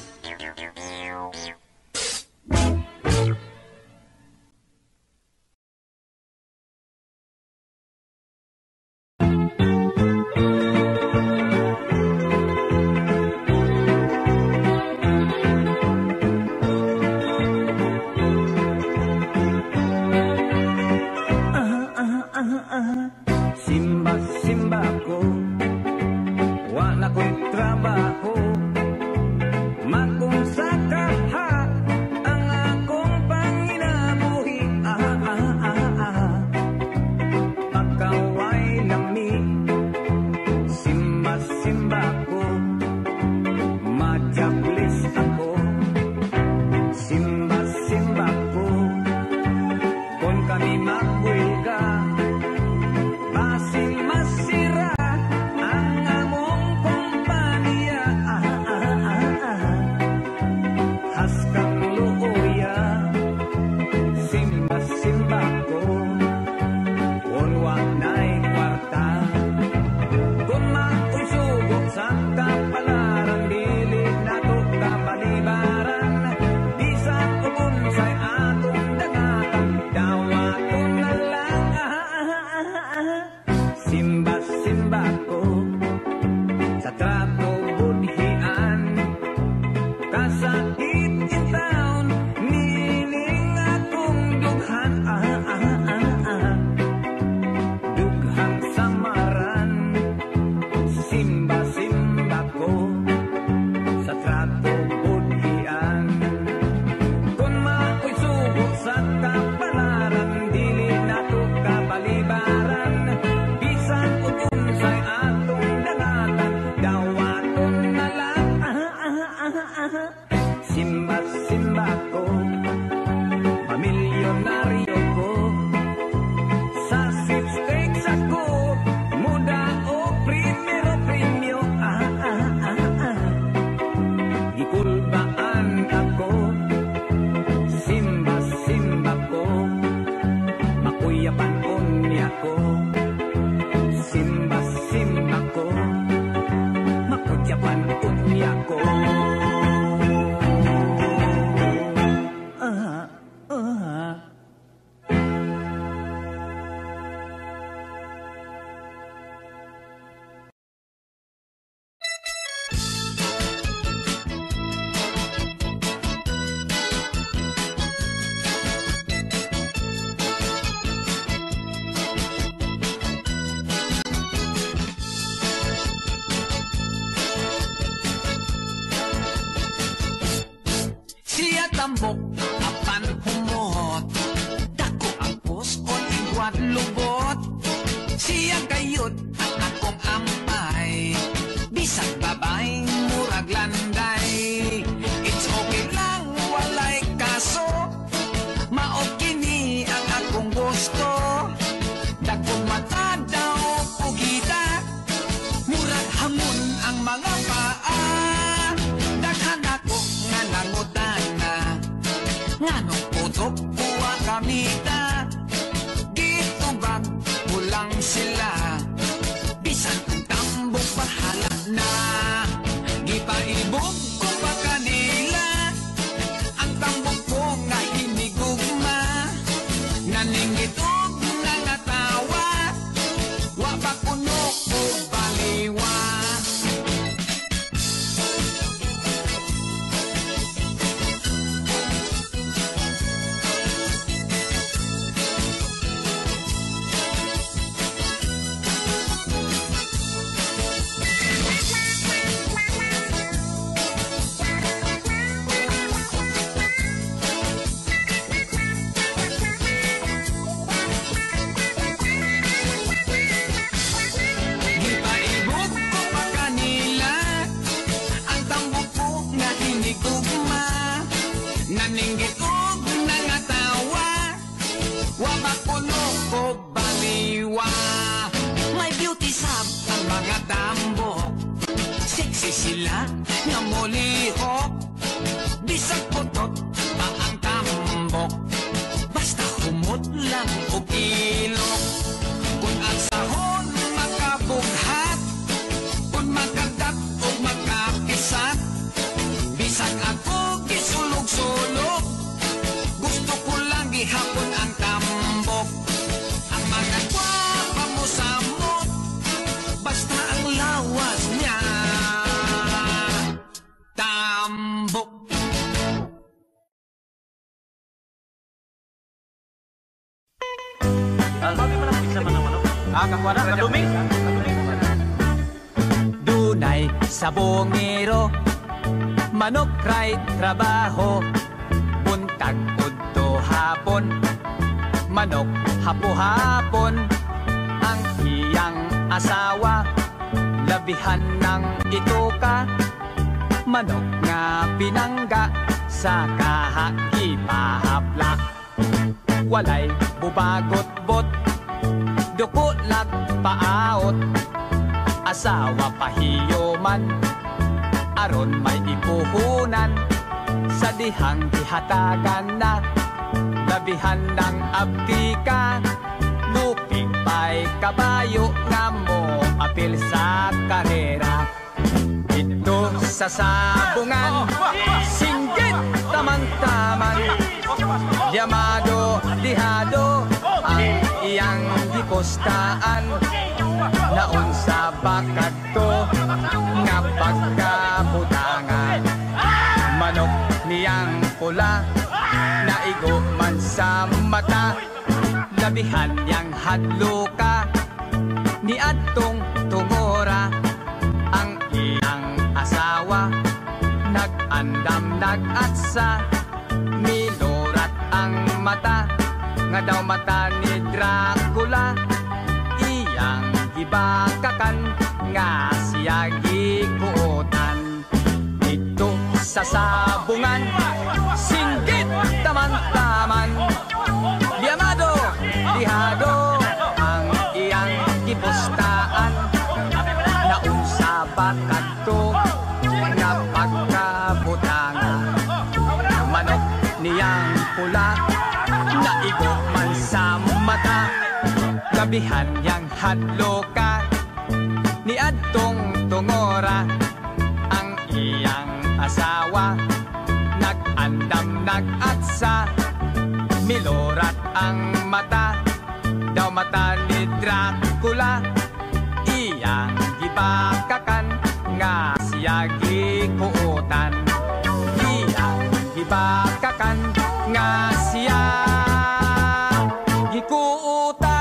Simba-simba ko, wa na ko'y trabaho. Magkung sa kaha ang akong panginabuhi. Ah, ah, ah, ah. Pagkaway lami, simba-simba ko, majablis ako. Simba-simba ko, kung kami magwilga, basing masira ang among kompanya. Ah, ah, ah, ah. Haskang luoya, simba-simba ko, kung wanay kwarta. Kung mausubok sa kapalaran, dili nato kapalibaran. Bisan ubunsay atong dangatan, dawaton na lang. Ah, ah, ah, ah. Simba-simba ko, sa trato budhian, kasakit in taon, nining akong dughan. Ah, ah, ah, ah. Dughang samaran, simba-simba ko, sa trato budhian. Kung mao'y subok sa kapalaran, dili nato kapalibaran. Bisan ubunsay atong dangatan, dawaton na lang. Ah, ah, ah, ah. Simba-simba ko, pamilyonaryo ko, sa sweepstakes ako, muda o primero premyo. Ah, ah, ah, ah. Gikulbaan ako, simba-simba ko, makuyapan unya ko. Simba-simba ko, makudyapan unya ko. Ah, ah. Siya tambok apan humot, dako ang puskon igwat lubot. Siya kayot ang akong ampay, bisag babaeng murag landay. It's okay lang, walay kaso, maot kini ang akong gusto. Dakong mata daw pugita, murag hamon ang mga paa. Daghan ako nga nangutana, nganong putok kuha kamita. Gitubag mo lang sila, bisan kung tambok bahala na. Gipaibog ko pa kanila, ang tambok ko nga hinigugma. Naningitog nga nga tawa, wa pa kuno ko baliwa. mga dambok. Sexy sila nga molihok. Bisag putot pa ang tambok. Basta humot lang o ilok. Kung ang sahon makabughat, kung makagat o makakisat, bisag ako gisulog-sulog. Gusto ko lang gihapon ang tambok. Ang mga gwapa mo samot, basta ang lawas niya tambok. Dunay sa bungiro, manok ray trabaho, buntag udto hapon, manok hapo-hapon, ang iyang asawa, labihan ng ituka, manok nga pinangga, sa kahagi pahapla, walay bubagot-bot, duko lag paawot, asawa pahiyoman, aron may ipuhunan, sa dihang gihatagan na, labihan ng abtika, lupig pa'y kabayo nga mo apil sa karera. Ito sa sabungan, singgit taman-taman, yamado dihado ang iyang gipostaan, naon sa bakad to nga pagkabutangan, manok niyang pula, naigo man sa mata, labihan niyang hadluka, ni adtong tungora, ang iyang asawa, nag-andam nag-atsa, milurat ang mata, nga daw mata ni Dracula, iyang gibakakan, nga siya gikuotan. Dito sa sabungan, singgit taman-taman, liyamado, lihado, ang iyang gipostaan, naun sa bakad to, nga pagkabutangan, manok niyang pula, naigo man sa mata, labihan niyang hadloka, ni adtong tungora, ang iyang asawa, nag-andam nag-atsa, milorat ang mata, daw mata ni Dracula, iyang gibakakan, nga siya gikuutan, iyang gibakakan, nga siya gikuutan.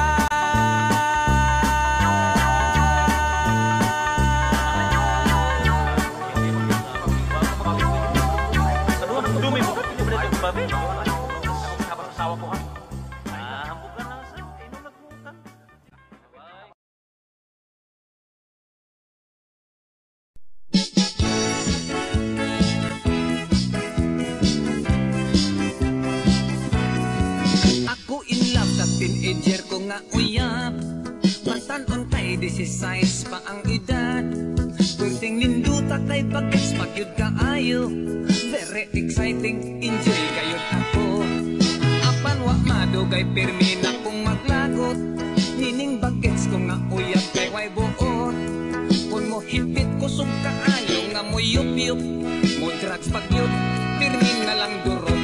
Teenager ko nga uyap, matanon kay disisize pa ang edad, pwedeng linduta kay bagets pagyud kaayo, very exciting, enjoy kayod ako. Apan wa madugay pirmi na kong maglagot, nining bagets ko nga uyap kay way buot, kung mo hipit kusog kaayo nga mo yup-yup, mo drugs pagyud, pirmi na lang durot.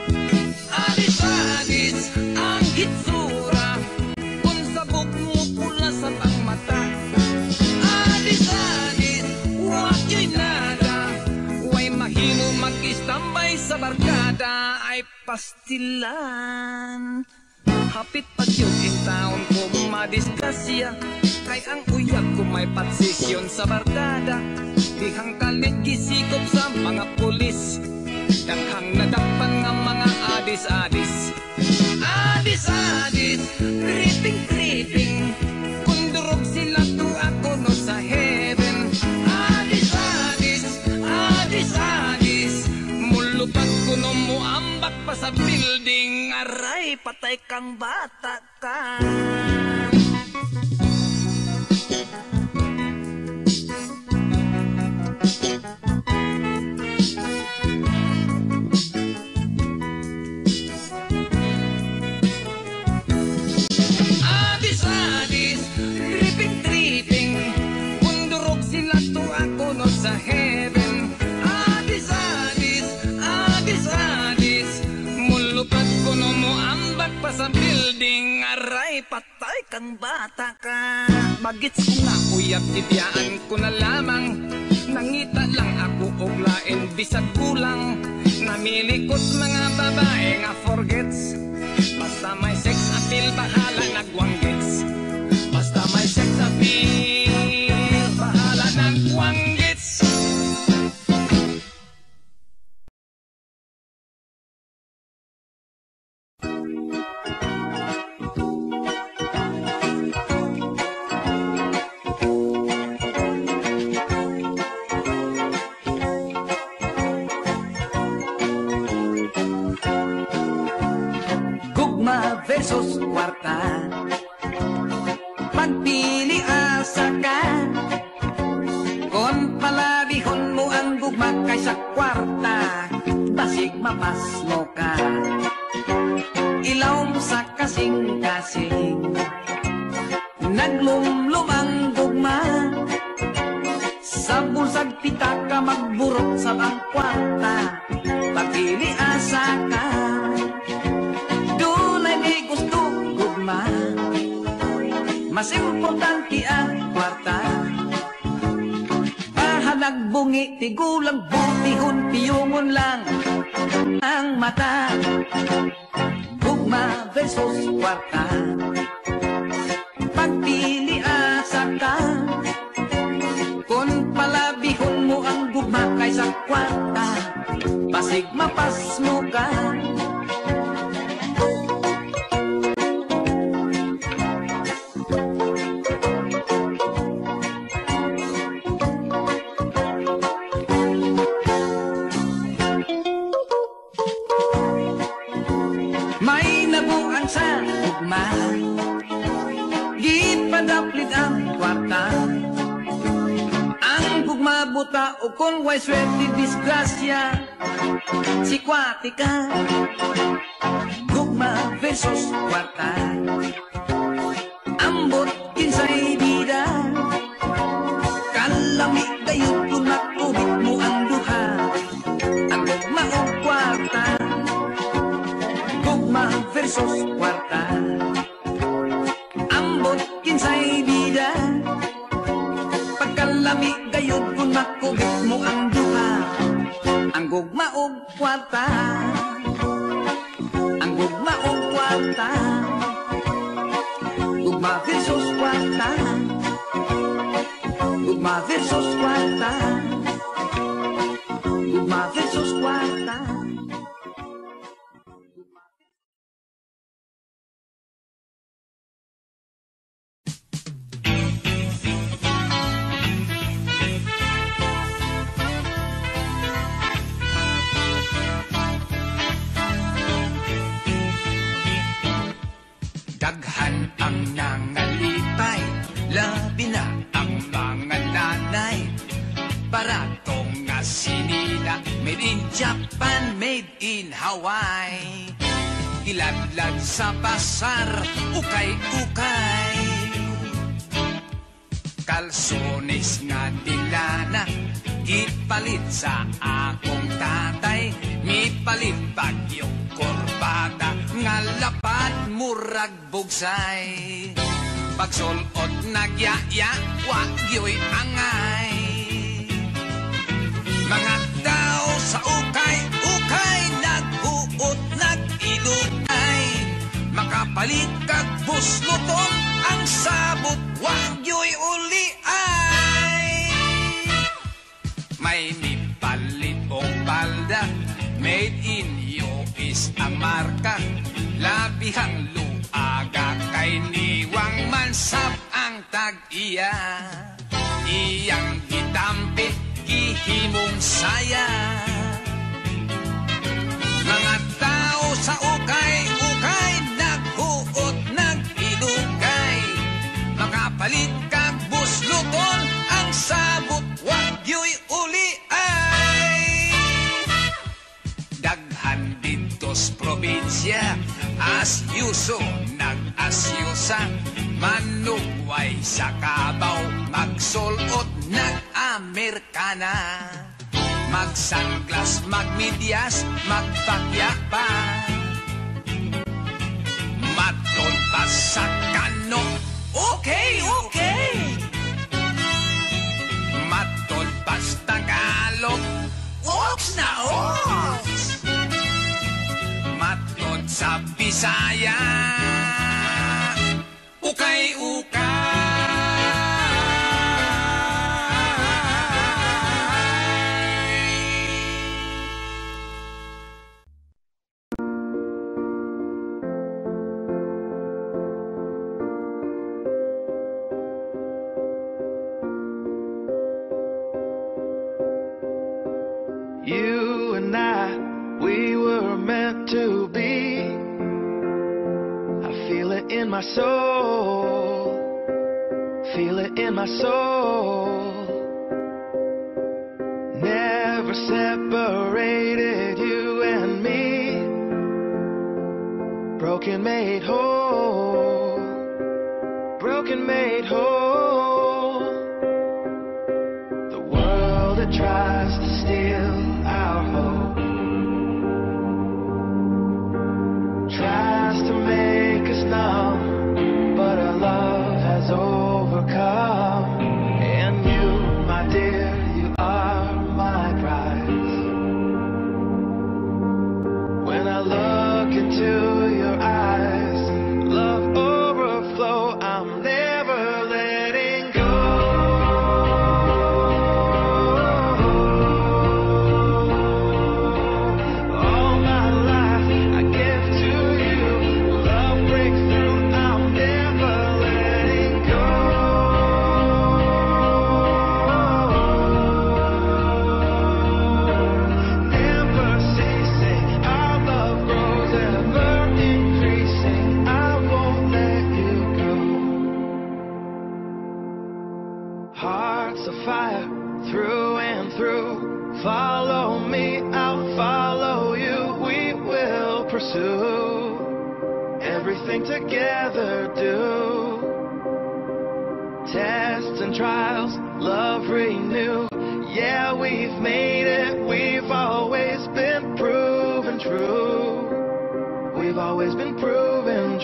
Adis-adis ang hitsura, kung sabog mo pula sa tang mata. Adis-adis, wag yo'y nada, way mahimo mag-istambay sa barkada, ay pastilan. Hapit pag yun in town ko madisgrasya, kay ang uyab ko may patsisyon sa barkada, dihang kalit gisikop sa mga pulis, daghang nadakpan nga mga adis-adis. Adis-adis, creeping-creeping, kung durog sila to ako no sa heaven. Adis-adis, adis-adis, mulupad ko no mo ambak pa sa building, aray patay kang bata ka. kang bata ka. Bagits ko nga uyab tibiyaan ko na lamang. Nangita lang ako og lain bisag kulang. Namilikot mga babae nga forgets. Basta may sex appeal bahala nagwanggits. Basta may sex appeal bahala nagwanggits. Versus kwarta, pagpili asa ka. Kon palabihon mo ang gugma kaysa kwarta, basig mapas mo ka. Ilaw mo sa kasing-kasing, naglumlum ang gugma. Sa bulsag pita ka magburot sa ang kwarta, pagpili asa ka. Mas importante ang kwarta. Pahalag bungi, tigulang butihon, piyungon lang ang mata. Gugma versus kwarta, pagpili asa ka. Kung palabihon mo ang gugma kaysa kwarta, basig mapas mo ka. Sa gugma, gipadaplit ang kwarta. Ang gugma buta o kung way swerte disgrasya, si kwati ka. Gugma versus kwarta, ambot kinsay bida. Kalami gayud kung nakubit mo ang duha, ang gugma o kwarta. Gugma versus kwarta, ambot kinsay bida. Pagkalami gayud kung makubit mo ang duha, ang gugma o kwarta. Ang gugma o kwarta, gugma versus kwarta. Gugma versus kwarta, gugma versus kwarta. Daghan ang nangalipay, labi na ang mga nanay. Baratong nga sinina, made in Japan, made in Hawaii. Iladlad sa pasar, ukay-ukay. Kalsones nga dilana, gipalit sa akong tatay. Mipalit bagyong korbata, nga lapad murag bugsay. Pagsulot nagyaya, wagyo'y angay. Mga tao sa ukay-ukay, nag-uot, nag-ilukay. Makapalit kag busluton, ang sabot, wagyo'y uli ay. May mipalit o palda, made in U S ang marka. Labihang luaga kay niwang mansab ang tag-iya. Iyang gitampi, gihimong saya. Mga tao sa ukay-ukay, nag-uot, nag-ilugay. Makapalit kag busluton, ang sabot, wagyo'y uli ay. Daghan ditos probinsya, as yuso nag-asyusa. Manugway sa kabaw, magsulot, nag-Amerikana. Magsanglas, magmidyas, magpakya pa. Maton pa sa kano, Okay, okay. Matod pas Tagalog, oks na oks. Matod sa Bisaya, ukay-ukay. You and I, we were meant to be. I feel it in my soul, feel it in my soul. Never separated, you and me. Broken made whole, broken made whole. The world that tries to steal our hope tries to make us numb, but our love has overcome. And you, my dear, you are my prize. When I look into your eyes, love overflow, I'm never letting go. Hearts of fire through and through. Follow me, I'll follow you. We will pursue everything together. Do tests and trials, love renew. Yeah, we've made it. We've always been proven true. We've always been proven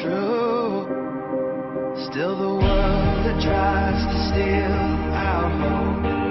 true. Still the world that tries to steal our hope